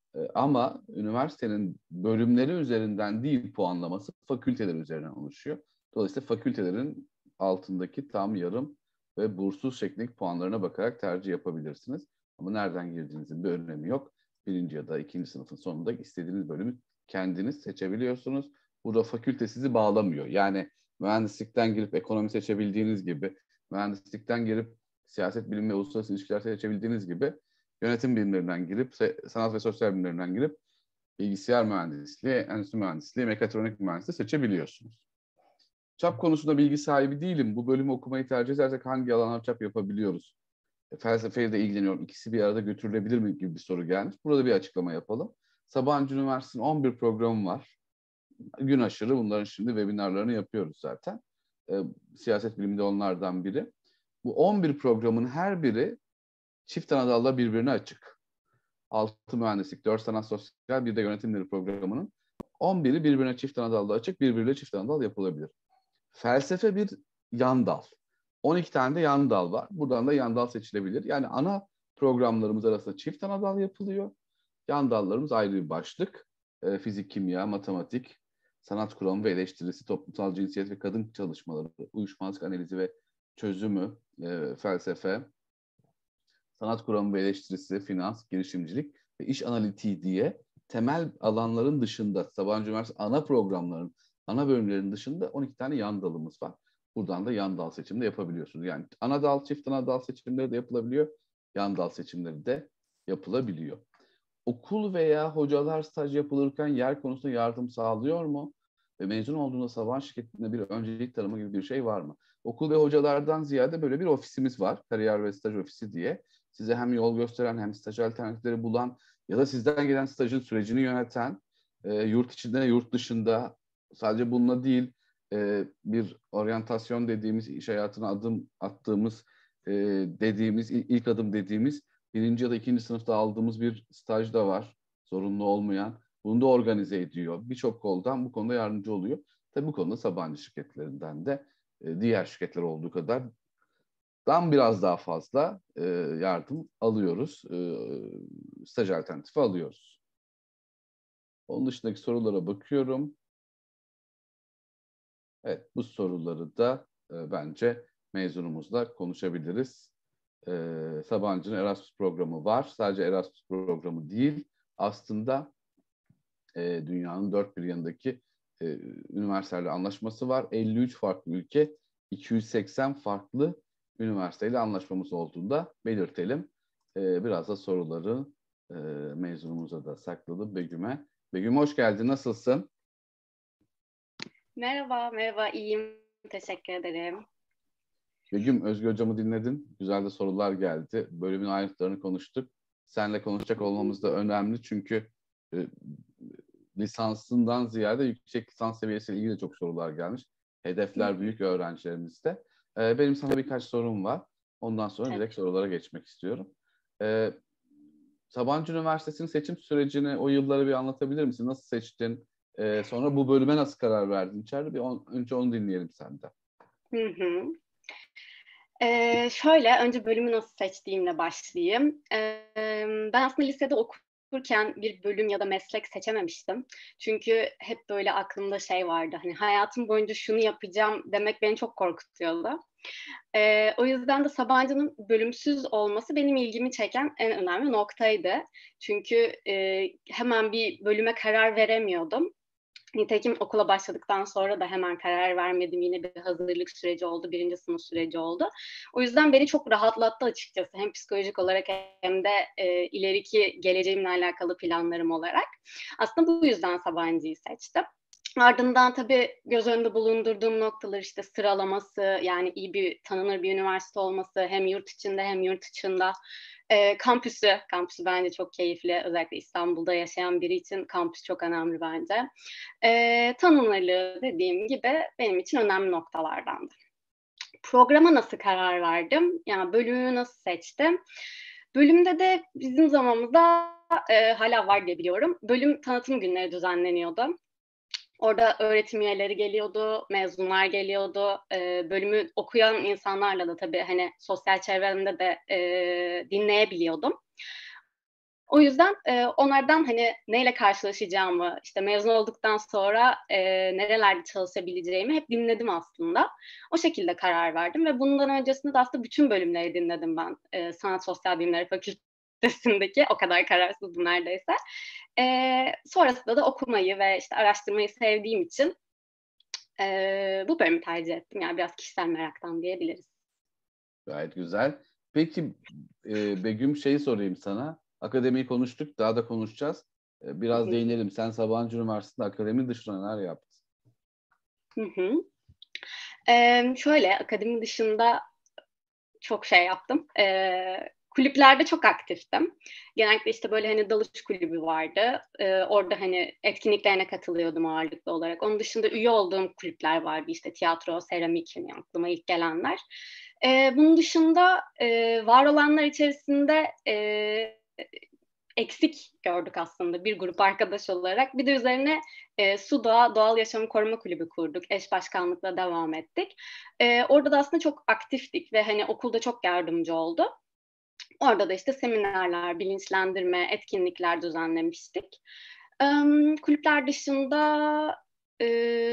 Ama üniversitenin bölümleri üzerinden değil puanlaması, fakülteler üzerinden oluşuyor. Dolayısıyla fakültelerin altındaki tam, yarım ve burssuz şeklindeki puanlarına bakarak tercih yapabilirsiniz. Ama nereden girdiğinizin bir önemi yok. Birinci ya da ikinci sınıfın sonunda istediğiniz bölümü kendiniz seçebiliyorsunuz. Burada fakülte sizi bağlamıyor. Yani mühendislikten girip ekonomi seçebildiğiniz gibi, mühendislikten girip siyaset bilimi ve uluslararası ilişkiler seçebildiğiniz gibi, yönetim bilimlerinden girip, sanat ve sosyal bilimlerinden girip bilgisayar mühendisliği, endüstri mühendisliği, mekatronik mühendisliği seçebiliyorsunuz. Çap konusunda bilgi sahibi değilim. Bu bölümü okumayı tercih edersek hangi alanlar çap yapabiliyoruz? Felsefeyle de ilgileniyorum. İkisi bir arada götürülebilir mi gibi bir soru gelmiş. Burada bir açıklama yapalım. Sabancı Üniversitesi'nin on bir programı var. Gün aşırı bunların şimdi webinarlarını yapıyoruz zaten. E, siyaset bilimi de onlardan biri. Bu on bir programın her biri çift anadalla birbirine açık. Altı mühendislik, dört sanat sosyal, bir de yönetimleri programının on biri birbirine çift anadalla açık, birbiriyle çift anadal yapılabilir. Felsefe bir yan dal. on iki tane de yan dal var. Buradan da yan dal seçilebilir. Yani ana programlarımız arasında çift anadal yapılıyor. Yan dallarımız ayrı bir başlık. E, fizik, kimya, matematik, sanat kuramı ve eleştirisi, toplumsal cinsiyet ve kadın çalışmaları, uyuşmazlık analizi ve çözümü, e, felsefe, sanat kuramı ve eleştirisi, finans, girişimcilik ve iş analitiği diye temel alanların dışında, Sabancı Üniversitesi ana programların, ana bölümlerin dışında on iki tane yan dalımız var. Buradan da yan dal seçimi de yapabiliyorsunuz. Yani ana dal, çift ana dal seçimleri de yapılabiliyor. Yan dal seçimleri de yapılabiliyor. Okul veya hocalar staj yapılırken yer konusunda yardım sağlıyor mu? Ve mezun olduğunda Sabancı şirketinde bir öncelik tanımı gibi bir şey var mı? Okul ve hocalardan ziyade böyle bir ofisimiz var. Kariyer ve staj ofisi diye. Size hem yol gösteren hem staj alternatifleri bulan ya da sizden gelen stajın sürecini yöneten, e, yurt içinde, yurt dışında, sadece bununla değil, e, bir oryantasyon dediğimiz, iş hayatına adım attığımız, e, dediğimiz, ilk adım dediğimiz, birinci ya da ikinci sınıfta aldığımız bir staj da var. Zorunlu olmayan. Bunu da organize ediyor. Birçok koldan bu konuda yardımcı oluyor. Tabii bu konuda Sabancı şirketlerinden de e, diğer şirketler olduğu kadar dan biraz daha fazla e, yardım alıyoruz. E, staj alternatifi alıyoruz. Onun dışındaki sorulara bakıyorum. Evet, bu soruları da e, bence mezunumuzla konuşabiliriz. E, Sabancı'nın Erasmus programı var. Sadece Erasmus programı değil, aslında e, dünyanın dört bir yanındaki e, üniversitelerle anlaşması var. elli üç farklı ülke, iki yüz seksen farklı üniversiteyle anlaşmamız olduğunu da belirtelim. E, biraz da soruları e, mezunumuza da sakladım Begüm'e. Begüm hoş geldin, nasılsın? Merhaba, merhaba. İyiyim. Teşekkür ederim. Begüm, Özgür Hocam'ı dinledin. Güzel de sorular geldi. Bölümün ayrıntılarını konuştuk. Seninle konuşacak olmamız da önemli çünkü e, lisansından ziyade yüksek lisans seviyesiyle ilgili de çok sorular gelmiş. Hedefler büyük öğrencilerimizde. E, benim sana birkaç sorum var. Ondan sonra direkt sorulara geçmek istiyorum. E, Sabancı Üniversitesi'nin seçim sürecini, o yılları bir anlatabilir misin? Nasıl seçtin? E, sonra bu bölüme nasıl karar verdin? İçeride bir on, önce onu dinleyelim senden. Hı hı. Ee, şöyle, önce bölümü nasıl seçtiğimle başlayayım. Ee, ben aslında lisede okudum. okurken bir bölüm ya da meslek seçememiştim. Çünkü hep böyle aklımda şey vardı. Hani hayatım boyunca şunu yapacağım demek beni çok korkutuyordu. Ee, o yüzden de Sabancı'nın bölümsüz olması benim ilgimi çeken en önemli noktaydı. Çünkü e, hemen bir bölüme karar veremiyordum. Nitekim okula başladıktan sonra da hemen karar vermedim. Yine bir hazırlık süreci oldu, birinci sınıf süreci oldu. O yüzden beni çok rahatlattı açıkçası. Hem psikolojik olarak hem de e, ileriki geleceğimle alakalı planlarım olarak. Aslında bu yüzden Sabancı'yı seçtim. Ardından tabii göz önünde bulundurduğum noktalar işte sıralaması, yani iyi bir tanınır bir üniversite olması, hem yurt içinde hem yurt dışında. E, kampüsü, kampüsü bence çok keyifli. Özellikle İstanbul'da yaşayan biri için kampüs çok önemli bence. E, tanınırlığı dediğim gibi benim için önemli noktalardandı. Programa nasıl karar verdim? Yani bölümü nasıl seçtim? Bölümde de bizim zamanımızda e, hala var diye biliyorum. Bölüm tanıtım günleri düzenleniyordu. Orada öğretim üyeleri geliyordu, mezunlar geliyordu. E, bölümü okuyan insanlarla da tabii hani sosyal çevremde de e, dinleyebiliyordum. O yüzden e, onlardan hani neyle karşılaşacağımı, işte mezun olduktan sonra e, nerelerde çalışabileceğimi hep dinledim aslında. O şekilde karar verdim ve bundan öncesinde de aslında bütün bölümleri dinledim ben. E, Sanat Sosyal Bilimleri Fakültesindeki o kadar kararsızdım neredeyse. E, sonrasında da okumayı ve işte araştırmayı sevdiğim için e, bu bölümü tercih ettim. Yani biraz kişisel meraktan diyebiliriz. Gayet güzel. Peki e, Begüm, şeyi sorayım sana. Akademiyi konuştuk, daha da konuşacağız. E, biraz Hı hı. değinelim. Sen Sabancı Üniversitesi'nde akademi dışında neler yaptın? Hı hı. Ee, şöyle, akademi dışında çok şey yaptım. Ee, kulüplerde çok aktiftim. Genellikle işte böyle hani dalış kulübü vardı. Ee, orada hani etkinliklerine katılıyordum ağırlıklı olarak. Onun dışında üye olduğum kulüpler vardı. İşte tiyatro, seramik, hani aklıma ilk gelenler. Ee, bunun dışında e, var olanlar içerisinde e, eksik gördük aslında bir grup arkadaş olarak. Bir de üzerine e, Su Doğa Doğal Yaşam Koruma Kulübü kurduk. Eş başkanlıkla devam ettik. E, orada da aslında çok aktiftik ve hani okulda çok yardımcı oldu. Orada da işte seminerler, bilinçlendirme, etkinlikler düzenlemiştik. E, kulüpler dışında e,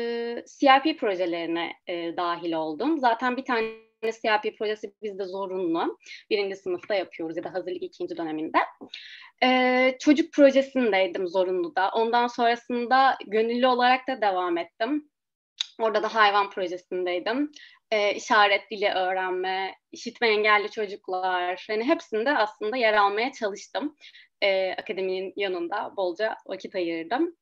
C R P projelerine e, dahil oldum. Zaten bir tane C R P projesi bizde zorunlu. Birinci sınıfta yapıyoruz ya da hazırlık ikinci döneminde. Ee, çocuk projesindeydim zorunlu da. Ondan sonrasında gönüllü olarak da devam ettim. Orada da hayvan projesindeydim. Ee, işaret dili öğrenme, işitme engelli çocuklar. Yani hepsinde aslında yer almaya çalıştım. Ee, akademinin yanında bolca vakit ayırdım.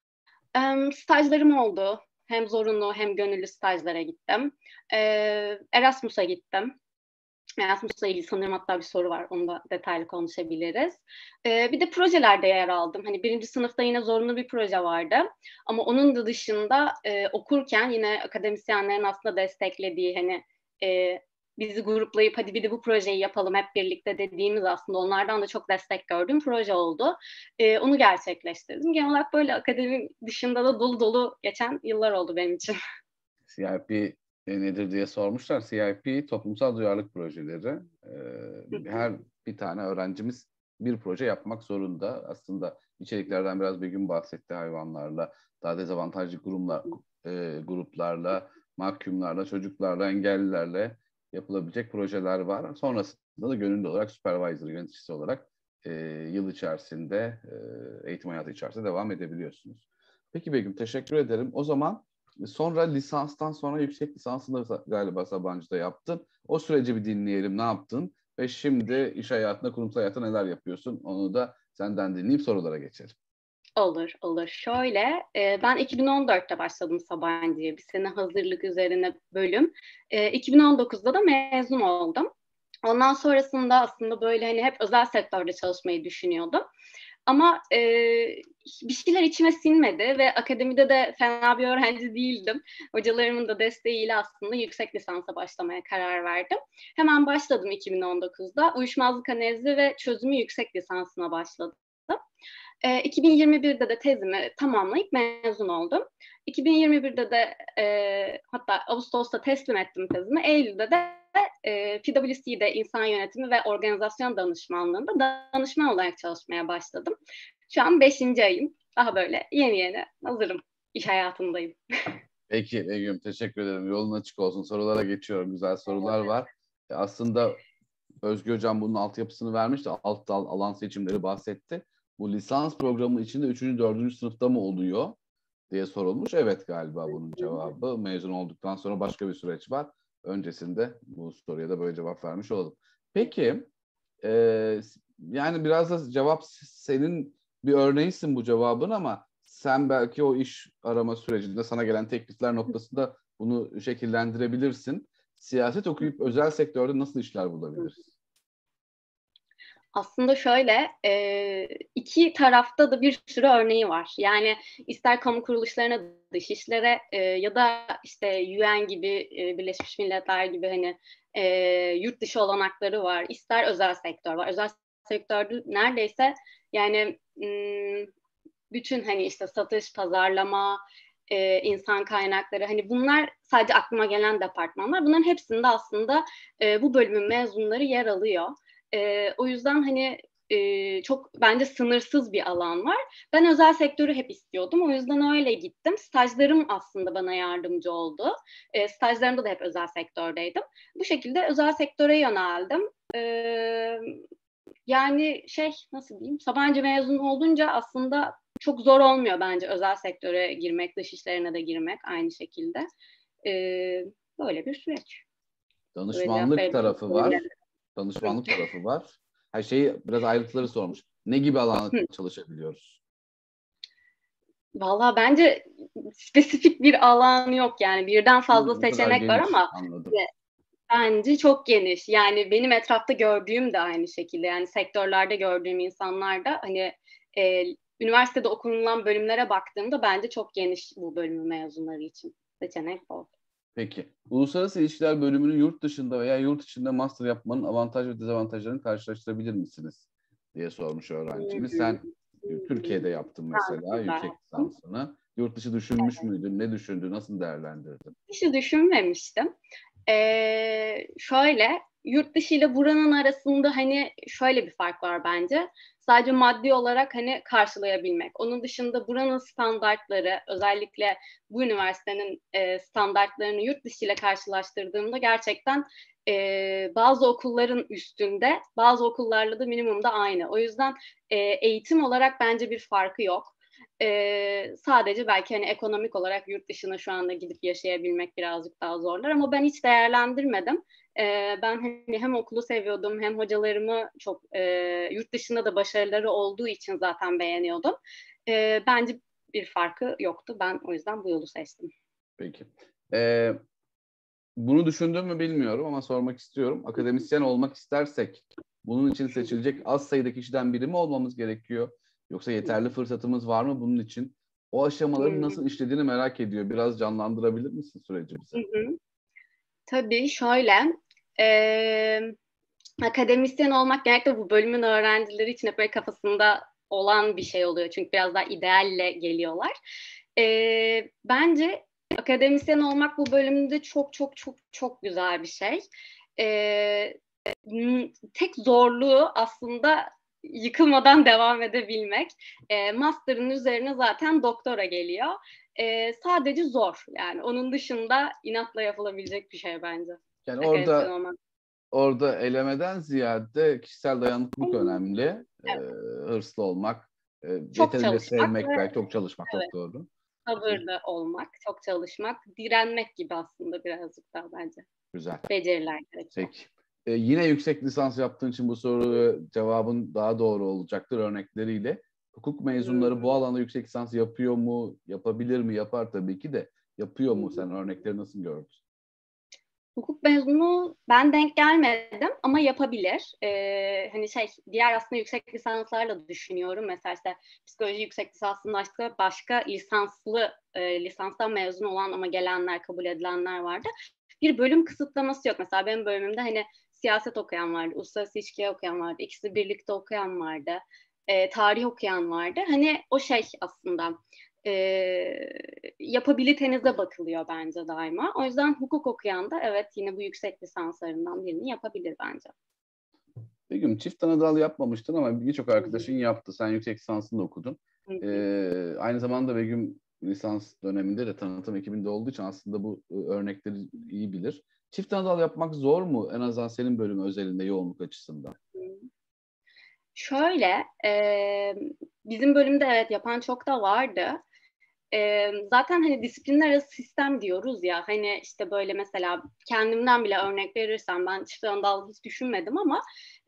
Ee, stajlarım oldu. Hem zorunlu hem gönüllü stajlara gittim. Ee, Erasmus'a gittim. Erasmus'la ilgili sanırım hatta bir soru var. Onu da detaylı konuşabiliriz. Ee, bir de projelerde yer aldım. Hani birinci sınıfta yine zorunlu bir proje vardı. Ama onun da dışında e, okurken yine akademisyenlerin aslında desteklediği hani e, bizi gruplayıp hadi bir de bu projeyi yapalım hep birlikte dediğimiz aslında onlardan da çok destek gördüğüm proje oldu. E, onu gerçekleştirdim. Genel olarak böyle akademi dışında da dolu dolu geçen yıllar oldu benim için. C R P e, nedir diye sormuşlar. C R P toplumsal duyarlılık projeleri. Ee, her bir tane öğrencimiz bir proje yapmak zorunda. Aslında içeriklerden biraz Begüm bahsetti, hayvanlarla, daha dezavantajlı gruplar, e, gruplarla, mahkumlarla, çocuklarla, engellilerle yapılabilecek projeler var. Sonrasında da gönüllü olarak supervisor, yöneticisi olarak e, yıl içerisinde, e, eğitim hayatı içerisinde devam edebiliyorsunuz. Peki Begüm, teşekkür ederim. O zaman sonra lisanstan sonra yüksek lisansını da galiba Sabancı'da yaptın. O süreci bir dinleyelim, ne yaptın? Ve şimdi iş hayatında, kurumsal hayatta neler yapıyorsun? Onu da senden dinleyip sorulara geçelim. Olur, olur. Şöyle, e, ben iki bin on dörtte başladım Sabancı'ya. Bir sene hazırlık üzerine bölüm. E, iki bin on dokuzda da mezun oldum. Ondan sonrasında aslında böyle hani hep özel sektörde çalışmayı düşünüyordum. Ama e, bir şeyler içime sinmedi ve akademide de fena bir öğrenci değildim. Hocalarımın da desteğiyle aslında yüksek lisansa başlamaya karar verdim. Hemen başladım iki bin on dokuzda. Uyuşmazlık analizi ve çözümü yüksek lisansına başladım. E, iki bin yirmi birde de tezimi tamamlayıp mezun oldum. iki bin yirmi birde de e, hatta Ağustos'ta teslim ettim tezimi. Eylül'de de e, P W C'de insan yönetimi ve organizasyon danışmanlığında danışman olarak çalışmaya başladım. Şu an beşinci ayım. Daha böyle yeni yeni hazırım. İş hayatındayım. Peki Begüm, teşekkür ederim. Yolun açık olsun. Sorulara geçiyorum. Güzel sorular var. E, Aslında Özgür Hocam bunun altyapısını vermişti. Alt dal alan seçimleri bahsetti. Bu lisans programı içinde üçüncü dördüncü sınıfta mı oluyor diye sorulmuş. Evet galiba bunun cevabı. Mezun olduktan sonra başka bir süreç var. Öncesinde bu soruya da böyle cevap vermiş olalım. Peki, e, yani biraz da cevap senin bir örneğisin bu cevabın ama sen belki o iş arama sürecinde sana gelen teklifler noktasında bunu şekillendirebilirsin. Siyaset okuyup özel sektörde nasıl işler bulabiliriz? Aslında şöyle, e, iki tarafta da bir sürü örneği var. Yani ister kamu kuruluşlarına, dışişlere e, ya da işte U N gibi, e, Birleşmiş Milletler gibi hani e, yurt dışı olanakları var. İster özel sektör var. Özel sektörde neredeyse yani m, bütün hani işte satış, pazarlama, e, insan kaynakları hani bunlar sadece aklıma gelen departmanlar. Bunların hepsinde aslında e, bu bölümün mezunları yer alıyor. E, o yüzden hani e, çok bence sınırsız bir alan var. Ben özel sektörü hep istiyordum. O yüzden öyle gittim. Stajlarım aslında bana yardımcı oldu. E, stajlarımda da hep özel sektördeydim. Bu şekilde özel sektöre yöneldim. E, yani şey nasıl diyeyim? Sabancı mezun olunca aslında çok zor olmuyor bence özel sektöre girmek, dış işlerine de girmek aynı şekilde. E, böyle bir süreç. Danışmanlık tarafı var. Danışmanlık tarafı var. Her şeyi biraz ayrıntıları sormuş. Ne gibi alanda çalışabiliyoruz? Vallahi bence spesifik bir alan yok yani birden fazla Ne seçenek kadar var geniş, ama anladım. bence çok geniş. Yani benim etrafta gördüğüm de aynı şekilde yani sektörlerde gördüğüm insanlar da hani e, üniversitede okunulan bölümlere baktığımda bence çok geniş bu bölümün mezunları için seçenek bol. Peki. Uluslararası İlişkiler bölümünü yurt dışında veya yurt içinde master yapmanın avantaj ve dezavantajlarını karşılaştırabilir misiniz diye sormuş öğrencimiz. Sen Türkiye'de yaptın mesela yüksek lisansını. Yurt dışı düşünmüş müydün? Ne düşündün? Nasıl değerlendirdin? Hiç düşünmemiştim. Ee, şöyle yurt dışı ile buranın arasında hani şöyle bir fark var bence. Sadece maddi olarak hani karşılayabilmek. Onun dışında buranın standartları özellikle bu üniversitenin e, standartlarını yurt dışı ile karşılaştırdığımda gerçekten e, bazı okulların üstünde, bazı okullarla da minimumda aynı. O yüzden e, eğitim olarak bence bir farkı yok. Ee, sadece belki hani ekonomik olarak yurt dışına şu anda gidip yaşayabilmek birazcık daha zorlar ama ben hiç değerlendirmedim. Ee, ben hani hem okulu seviyordum hem hocalarımı çok e, yurt dışında da başarıları olduğu için zaten beğeniyordum. Ee, bence bir farkı yoktu. Ben o yüzden bu yolu seçtim. Peki. Ee, bunu düşündüm mü bilmiyorum ama sormak istiyorum. Akademisyen olmak istersek bunun için seçilecek az sayıda kişiden biri mi olmamız gerekiyor? Yoksa yeterli fırsatımız var mı bunun için? O aşamaların nasıl işlediğini merak ediyor. Biraz canlandırabilir misin süreci bize? Hı hı. Tabii şöyle, e, akademisyen olmak genellikle bu bölümün öğrencileri için hep böyle kafasında olan bir şey oluyor. Çünkü biraz daha idealle geliyorlar. E, bence akademisyen olmak bu bölümde çok çok çok çok güzel bir şey. E, tek zorluğu aslında yıkılmadan devam edebilmek. E, master'ın üzerine zaten doktora geliyor. E, sadece zor yani. Onun dışında inatla yapılabilecek bir şey bence. Yani orada orada elemeden ziyade kişisel dayanıklılık önemli. Evet. Ee, hırslı olmak, e, yeterince sevmek ve çok çalışmak evet, çok doğru. sabırlı olmak, çok çalışmak, direnmek gibi aslında birazcık daha bence. Güzel. Beceriler gerekiyor. Peki. Ee, yine yüksek lisans yaptığın için bu soru cevabın daha doğru olacaktır örnekleriyle. Hukuk mezunları hmm. bu alanda yüksek lisans yapıyor mu? Yapabilir mi? Yapar tabii ki de. Yapıyor mu? Sen örnekleri nasıl gördün? Hukuk mezunu ben denk gelmedim ama yapabilir. Ee, hani şey diğer aslında yüksek lisanslarla düşünüyorum. Mesela işte psikoloji yüksek lisansının başka, başka lisanslı e, lisanstan mezun olan ama gelenler, kabul edilenler vardı. Bir bölüm kısıtlaması yok. Mesela benim bölümümde hani siyaset okuyan vardı, uluslararası ilişkiler okuyan vardı, ikisi birlikte okuyan vardı, e, tarih okuyan vardı. Hani o şey aslında e, yapabilitenize bakılıyor bence daima. O yüzden hukuk okuyan da evet yine bu yüksek lisanslarından birini yapabilir bence. Begüm, çift anadal yapmamıştın ama birçok arkadaşın yaptı. Sen yüksek lisansını da okudun. Ee, aynı zamanda Begüm lisans döneminde de tanıtım ekibinde olduğu için aslında bu örnekleri iyi bilir. Çift anadal yapmak zor mu? En azından senin bölüm özelinde yoğunluk açısından. Şöyle, e, bizim bölümde evet yapan çok da vardı. E, zaten hani disiplinler arası sistem diyoruz ya, hani işte böyle mesela kendimden bile örnek verirsem, ben çift anadal hiç düşünmedim ama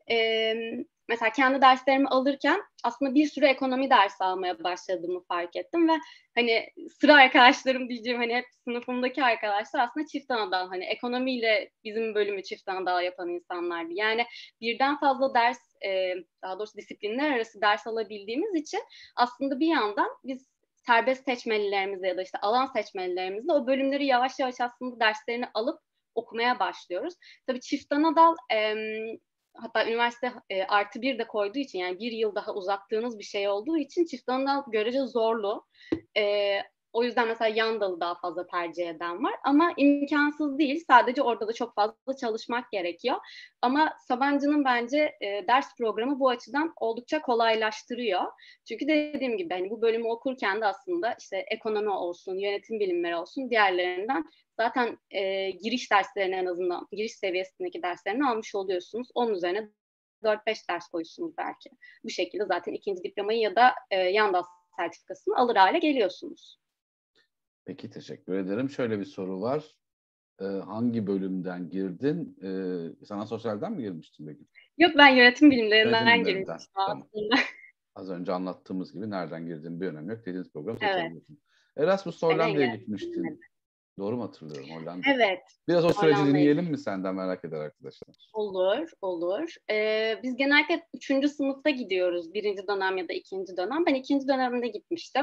e, mesela kendi derslerimi alırken aslında bir sürü ekonomi dersi almaya başladığımı fark ettim ve hani sıra arkadaşlarım diyeceğim, hani hep sınıfımdaki arkadaşlar aslında çift anadal, hani ekonomiyle bizim bölümü çift anadal yapan insanlardı. Yani birden fazla ders, e, daha doğrusu disiplinler arası ders alabildiğimiz için aslında bir yandan biz serbest seçmelilerimizle ya da işte alan seçmelilerimizle o bölümleri yavaş yavaş aslında derslerini alıp okumaya başlıyoruz. Tabii çift anadal e, hatta üniversite e, artı bir de koyduğu için, yani bir yıl daha uzattığınız bir şey olduğu için çift anadal görece zorlu. E, o yüzden mesela yan dalı daha fazla tercih eden var. Ama imkansız değil. Sadece orada da çok fazla çalışmak gerekiyor. Ama Sabancı'nın bence e, ders programı bu açıdan oldukça kolaylaştırıyor. Çünkü dediğim gibi hani bu bölümü okurken de aslında işte ekonomi olsun, yönetim bilimleri olsun, diğerlerinden zaten e, giriş derslerini, en azından giriş seviyesindeki derslerini almış oluyorsunuz. Onun üzerine dört beş ders koyuyorsunuz belki. Bu şekilde zaten ikinci diplomayı ya da e, yan dal sertifikasını alır hale geliyorsunuz. Peki, teşekkür ederim. Şöyle bir soru var. Ee, hangi bölümden girdin? Ee, sana sosyalden mi girmiştin Begüm? Yok, ben yönetim bilimlerinden Yönetim bilimlerinden. girmiştim aslında. Tamam. Az önce anlattığımız gibi nereden girdiğin bir önemi yok. Dediğiniz programı Evet. seçebiliyorsun. Erasmus Ben Hollanda'ya engel- gitmiştin. Doğru mu hatırlıyorum, Hollanda? Evet. Biraz o süreci Hollanda'ya dinleyelim mi senden, merak eder arkadaşlar. Olur, olur. Ee, biz genellikle üçüncü sınıfta gidiyoruz. Birinci dönem ya da ikinci dönem. Ben ikinci dönemde gitmiştim.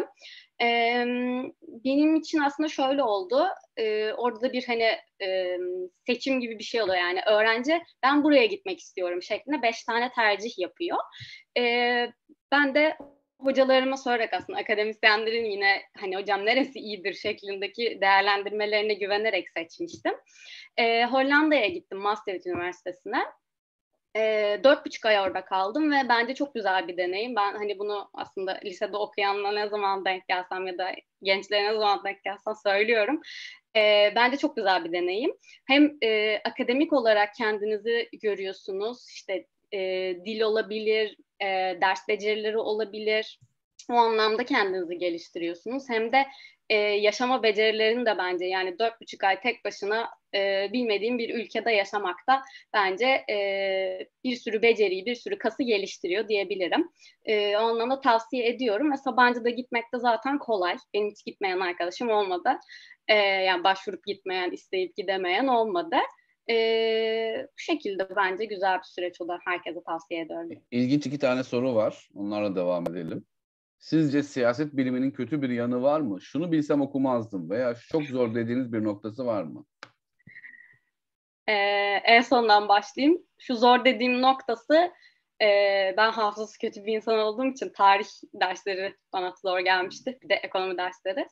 Ee, benim için aslında şöyle oldu. Ee, orada da bir hani e, seçim gibi bir şey oluyor. Yani öğrenci ben buraya gitmek istiyorum şeklinde beş tane tercih yapıyor. Ee, ben de hocalarıma sorarak, aslında akademisyenlerin yine hani hocam neresi iyidir şeklindeki değerlendirmelerine güvenerek seçmiştim. E, Hollanda'ya gittim, Maastricht Üniversitesi'ne. E, dört buçuk ay orada kaldım ve bence çok güzel bir deneyim. Ben hani bunu aslında lisede okuyanla ne zaman denk gelsem ya da gençlere ne zaman denk gelsem söylüyorum. E, bence çok güzel bir deneyim. Hem e, akademik olarak kendinizi görüyorsunuz, işte e, dil olabilir, e, ders becerileri olabilir. O anlamda kendinizi geliştiriyorsunuz. Hem de e, yaşama becerilerini de bence, yani dört buçuk ay tek başına e, bilmediğim bir ülkede yaşamak da bence e, bir sürü beceriyi, bir sürü kası geliştiriyor diyebilirim. E, o anlamda tavsiye ediyorum ve Sabancı'da gitmek de zaten kolay. Benim hiç gitmeyen arkadaşım olmadı. E, yani başvurup gitmeyen, isteyip gidemeyen olmadı. E, bu şekilde bence güzel bir süreç, o da herkese tavsiye ediyorum. İlginç iki tane soru var. Onlarla devam edelim. Sizce siyaset biliminin kötü bir yanı var mı? Şunu bilsem okumazdım veya çok zor dediğiniz bir noktası var mı? Ee, en sondan başlayayım. Şu zor dediğim noktası, e, ben hafızası kötü bir insan olduğum için tarih dersleri bana zor gelmişti. Bir de ekonomi dersleri.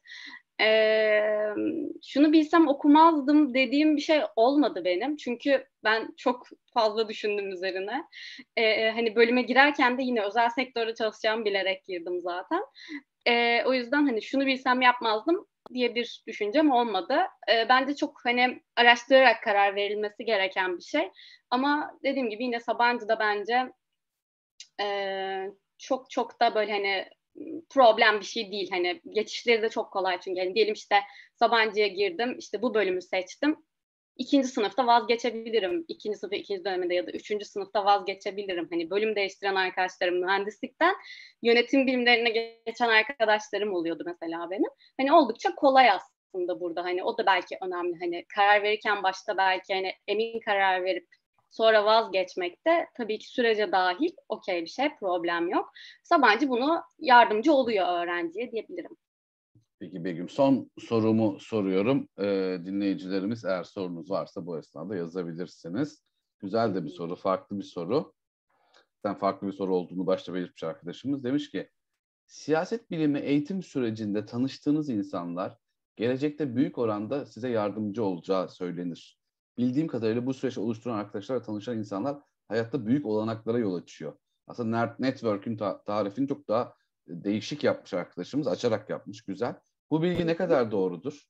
Ee, şunu bilsem okumazdım dediğim bir şey olmadı benim. Çünkü ben çok fazla düşündüm üzerine. Ee, hani bölüme girerken de yine özel sektörde çalışacağımı bilerek girdim zaten. Ee, o yüzden hani şunu bilsem yapmazdım diye bir düşüncem olmadı. E, bence çok hani araştırarak karar verilmesi gereken bir şey. Ama dediğim gibi yine Sabancı'da bence e, çok çok da böyle hani problem bir şey değil. Hani geçişleri de çok kolay, çünkü yani diyelim işte Sabancı'ya girdim, işte bu bölümü seçtim. İkinci sınıfta vazgeçebilirim. İkinci sınıfta, ikinci döneminde ya da üçüncü sınıfta vazgeçebilirim. Hani bölüm değiştiren arkadaşlarım mühendislikten yönetim bilimlerine geçen arkadaşlarım oluyordu mesela benim. Hani oldukça kolay aslında burada. Hani o da belki önemli. Hani karar verirken başta belki hani emin karar verip sonra vazgeçmek de tabii ki sürece dahil, okey bir şey, problem yok. Sabancı bunu yardımcı oluyor öğrenciye diyebilirim. Peki Begüm, son sorumu soruyorum. Ee, dinleyicilerimiz eğer sorunuz varsa bu esnada yazabilirsiniz. Güzel de bir soru, farklı bir soru. Sen farklı bir soru olduğunu başta belirtmiş arkadaşımız. Demiş ki, Siyaset bilimi eğitim sürecinde tanıştığınız insanlar gelecekte büyük oranda size yardımcı olacağı söylenir. Bildiğim kadarıyla bu süreçte oluşturan arkadaşlarla tanışan insanlar hayatta büyük olanaklara yol açıyor. Aslında network'ün ta- tarifini çok daha değişik yapmış arkadaşımız, açarak yapmış, güzel. Bu bilgi ne kadar doğrudur?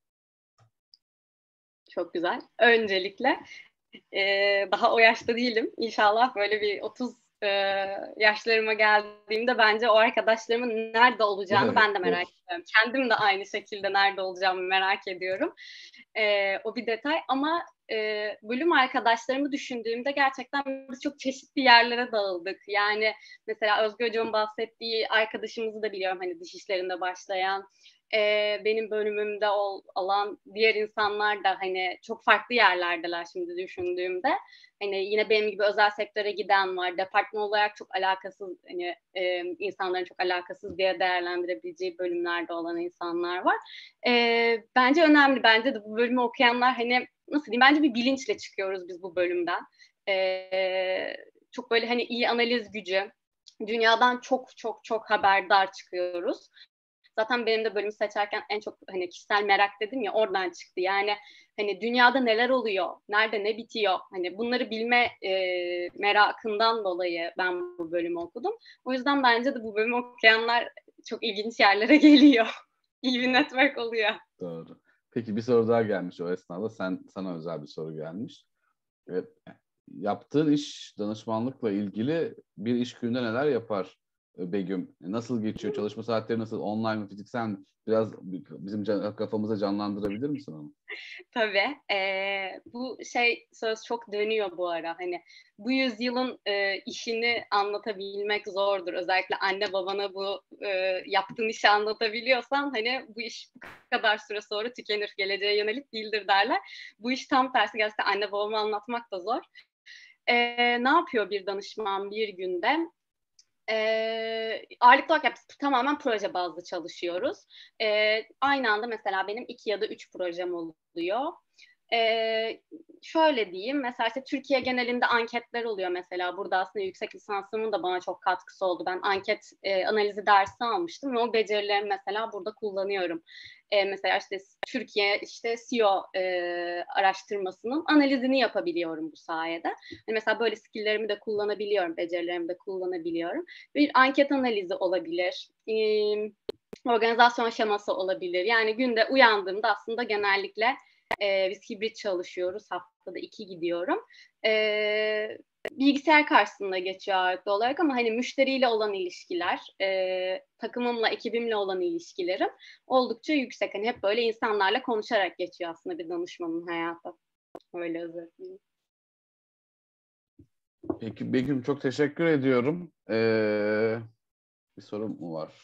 Çok güzel. Öncelikle e, daha o yaşta değilim. İnşallah böyle bir otuz e, yaşlarıma geldiğimde bence o arkadaşlarımın nerede olacağını Evet, ben de merak evet. ediyorum. Kendim de aynı şekilde nerede olacağımı merak ediyorum. E, o bir detay ama e, bölüm arkadaşlarımı düşündüğümde gerçekten biz çok çeşitli yerlere dağıldık. Yani mesela Özgür Hocam'ın bahsettiği arkadaşımızı da biliyorum, hani diş işlerinde başlayan. Ee, benim bölümümde ol, olan diğer insanlar da hani çok farklı yerlerdeler şimdi düşündüğümde. Hani yine benim gibi özel sektöre giden var. Departman olarak çok alakasız, hani e, insanların çok alakasız diye değerlendirebileceği bölümlerde olan insanlar var. Ee, bence önemli. Bence de bu bölümü okuyanlar hani nasıl diyeyim, bence bir bilinçle çıkıyoruz biz bu bölümden. Ee, çok böyle hani iyi analiz gücü, dünyadan çok çok çok haberdar çıkıyoruz. Zaten benim de bölümü seçerken en çok hani kişisel merak dedim ya, oradan çıktı. Yani hani dünyada neler oluyor, nerede ne bitiyor, hani bunları bilme e, merakından dolayı ben bu bölümü okudum. O yüzden bence de bu bölümü okuyanlar çok ilginç yerlere geliyor. İyi bir network oluyor. Doğru. Peki bir soru daha gelmiş o esnada. Sen, sana özel bir soru gelmiş. Evet. Yaptığın iş danışmanlıkla ilgili bir iş gününde neler yapar Begüm? Nasıl geçiyor? Çalışma saatleri nasıl? Online mi, fiziksel mi? Biraz bizim can, kafamıza canlandırabilir misin onu? Tabii. E, bu şey söz çok dönüyor bu ara. Hani bu yüzyılın e, işini anlatabilmek zordur. Özellikle anne babana bu e, yaptığın işi anlatabiliyorsan hani bu iş bu kadar süre sonra tükenir, geleceğe yönelik değildir derler. Bu iş tam tersi, gerçekten anne babama anlatmak da zor. E, ne yapıyor bir danışman bir günde? E, ağırlıklı olarak tamamen proje bazlı çalışıyoruz. E, aynı anda mesela benim iki ya da üç projem oluyor. Ee, şöyle diyeyim, mesela işte Türkiye genelinde anketler oluyor mesela. Burada aslında yüksek lisansımın da bana çok katkısı oldu. Ben anket e, analizi dersi almıştım ve o becerilerimi mesela burada kullanıyorum. E, mesela işte Türkiye işte S E O e, araştırmasının analizini yapabiliyorum bu sayede. Yani mesela böyle skilllerimi de kullanabiliyorum, becerilerimi de kullanabiliyorum. Bir anket analizi olabilir. E, organizasyon şeması olabilir. Yani günde uyandığımda aslında genellikle e, biz hibrit çalışıyoruz. Haftada iki gidiyorum. E, bilgisayar karşısında geçiyor ağırlıklı olarak ama hani müşteriyle olan ilişkiler, e, takımımla, ekibimle olan ilişkilerim oldukça yüksek. Hani hep böyle insanlarla konuşarak geçiyor aslında bir danışmanın hayatı. Öyle özetleyeyim. Peki Begüm, çok teşekkür ediyorum. Ee, bir sorum mu var?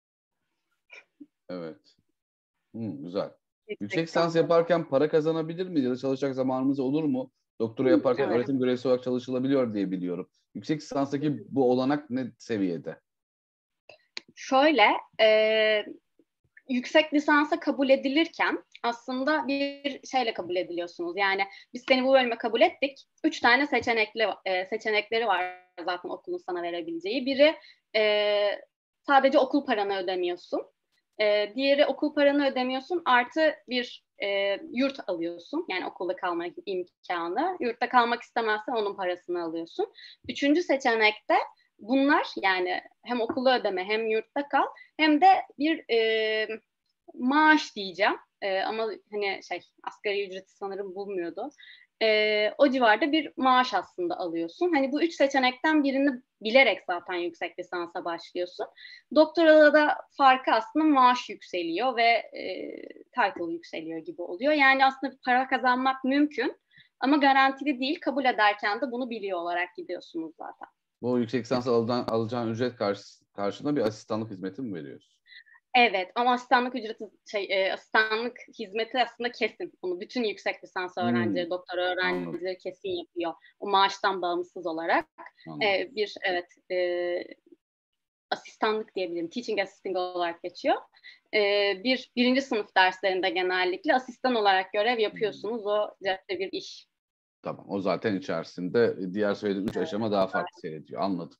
Evet. Hmm, güzel. Yüksek lisans yaparken para kazanabilir miyiz ya da çalışacak zamanımız olur mu? Doktora yaparken Evet. öğretim görevlisi olarak çalışılabiliyor diye biliyorum. Yüksek lisanstaki bu olanak ne seviyede? Şöyle, e, yüksek lisansa kabul edilirken aslında bir şeyle kabul ediliyorsunuz. Yani biz seni bu bölüme kabul ettik. Üç tane seçenekli e, seçenekleri var zaten okulun sana verebileceği. Biri e, sadece okul paranı ödemiyorsun. E, diğeri okul paranı ödemiyorsun artı bir e, yurt alıyorsun. Yani okulda kalma imkanı. Yurtta kalmak istemezsen onun parasını alıyorsun. Üçüncü seçenekte bunlar, yani hem okulu ödeme hem yurtta kal hem de bir e, maaş diyeceğim. E, ama hani şey, asgari ücreti sanırım bulmuyordu. E, o civarda bir maaş aslında alıyorsun. Hani bu üç seçenekten birini bilerek zaten yüksek lisansa başlıyorsun. Doktorada da farkı aslında maaş yükseliyor ve e, title yükseliyor gibi oluyor. Yani aslında para kazanmak mümkün ama garantili değil. Kabul ederken de bunu biliyor olarak gidiyorsunuz zaten. Bu yüksek lisans alacağın, alacağın ücret karşı, karşılığında bir asistanlık hizmeti mi veriyorsun? Evet ama asistanlık ücreti, şey, e, asistanlık hizmeti aslında kesin. Bunu bütün yüksek lisans öğrencileri, Hmm, doktora öğrencileri anladım, kesin yapıyor. O maaştan bağımsız olarak. anladım. E, bir evet e, asistanlık diyebilirim. Teaching assistant olarak geçiyor. E, bir birinci sınıf derslerinde genellikle asistan olarak görev yapıyorsunuz. O cepte bir iş. Tamam, o zaten içerisinde diğer söylediğim üç aşama daha farklı seyrediyor. Anladım.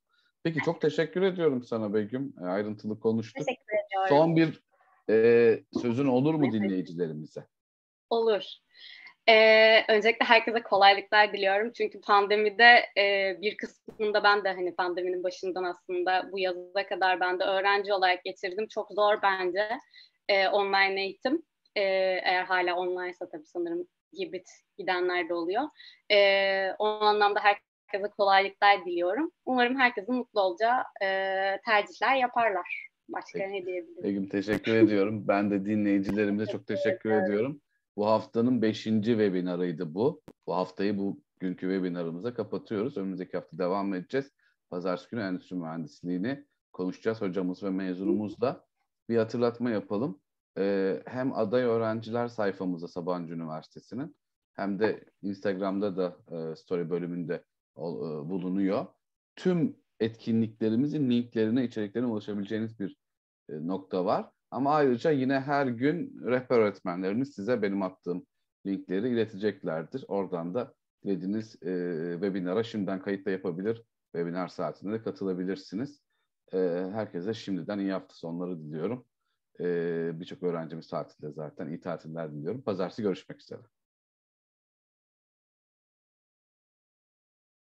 Peki çok teşekkür ediyorum sana Begüm. E, ayrıntılı konuştuk. Teşekkür ediyorum. Son bir e, sözün olur mu dinleyicilerimize? Olur. Ee, öncelikle herkese kolaylıklar diliyorum. Çünkü pandemide e, bir kısmında ben de hani pandeminin başından aslında bu yaza kadar ben de öğrenci olarak geçirdim. Çok zor bence e, online eğitim. E, eğer hala online'sa tabii sanırım hibrit gidenler de oluyor. E, o anlamda herkese kolaylıklar diliyorum. Umarım herkesin mutlu olacağı e, tercihler yaparlar. Başka Peki. ne diyebilirim? Begüm teşekkür ediyorum. Ben de dinleyicilerimize çok teşekkür ediyorum. Bu haftanın beşinci webinarıydı bu. Bu haftayı bugünkü webinarımıza kapatıyoruz. Önümüzdeki hafta devam edeceğiz. Pazartesi günü endüstri mühendisliğini konuşacağız hocamız ve mezunumuzla. Bir hatırlatma yapalım. Ee, hem aday öğrenciler sayfamızda Sabancı Üniversitesi'nin hem de Instagram'da da e, story bölümünde e, bulunuyor. Tüm etkinliklerimizin linklerine, içeriklerine ulaşabileceğiniz bir e, nokta var. Ama ayrıca yine her gün rehber öğretmenlerimiz size benim attığım linkleri ileteceklerdir. Oradan da dilediğiniz e, webinara şimdiden kayıt da yapabilir. Webinar saatinde de katılabilirsiniz. E, herkese şimdiden iyi hafta sonları diliyorum. E, Birçok öğrencimiz tatilde zaten. İyi tatiller diliyorum. Pazartesi görüşmek üzere.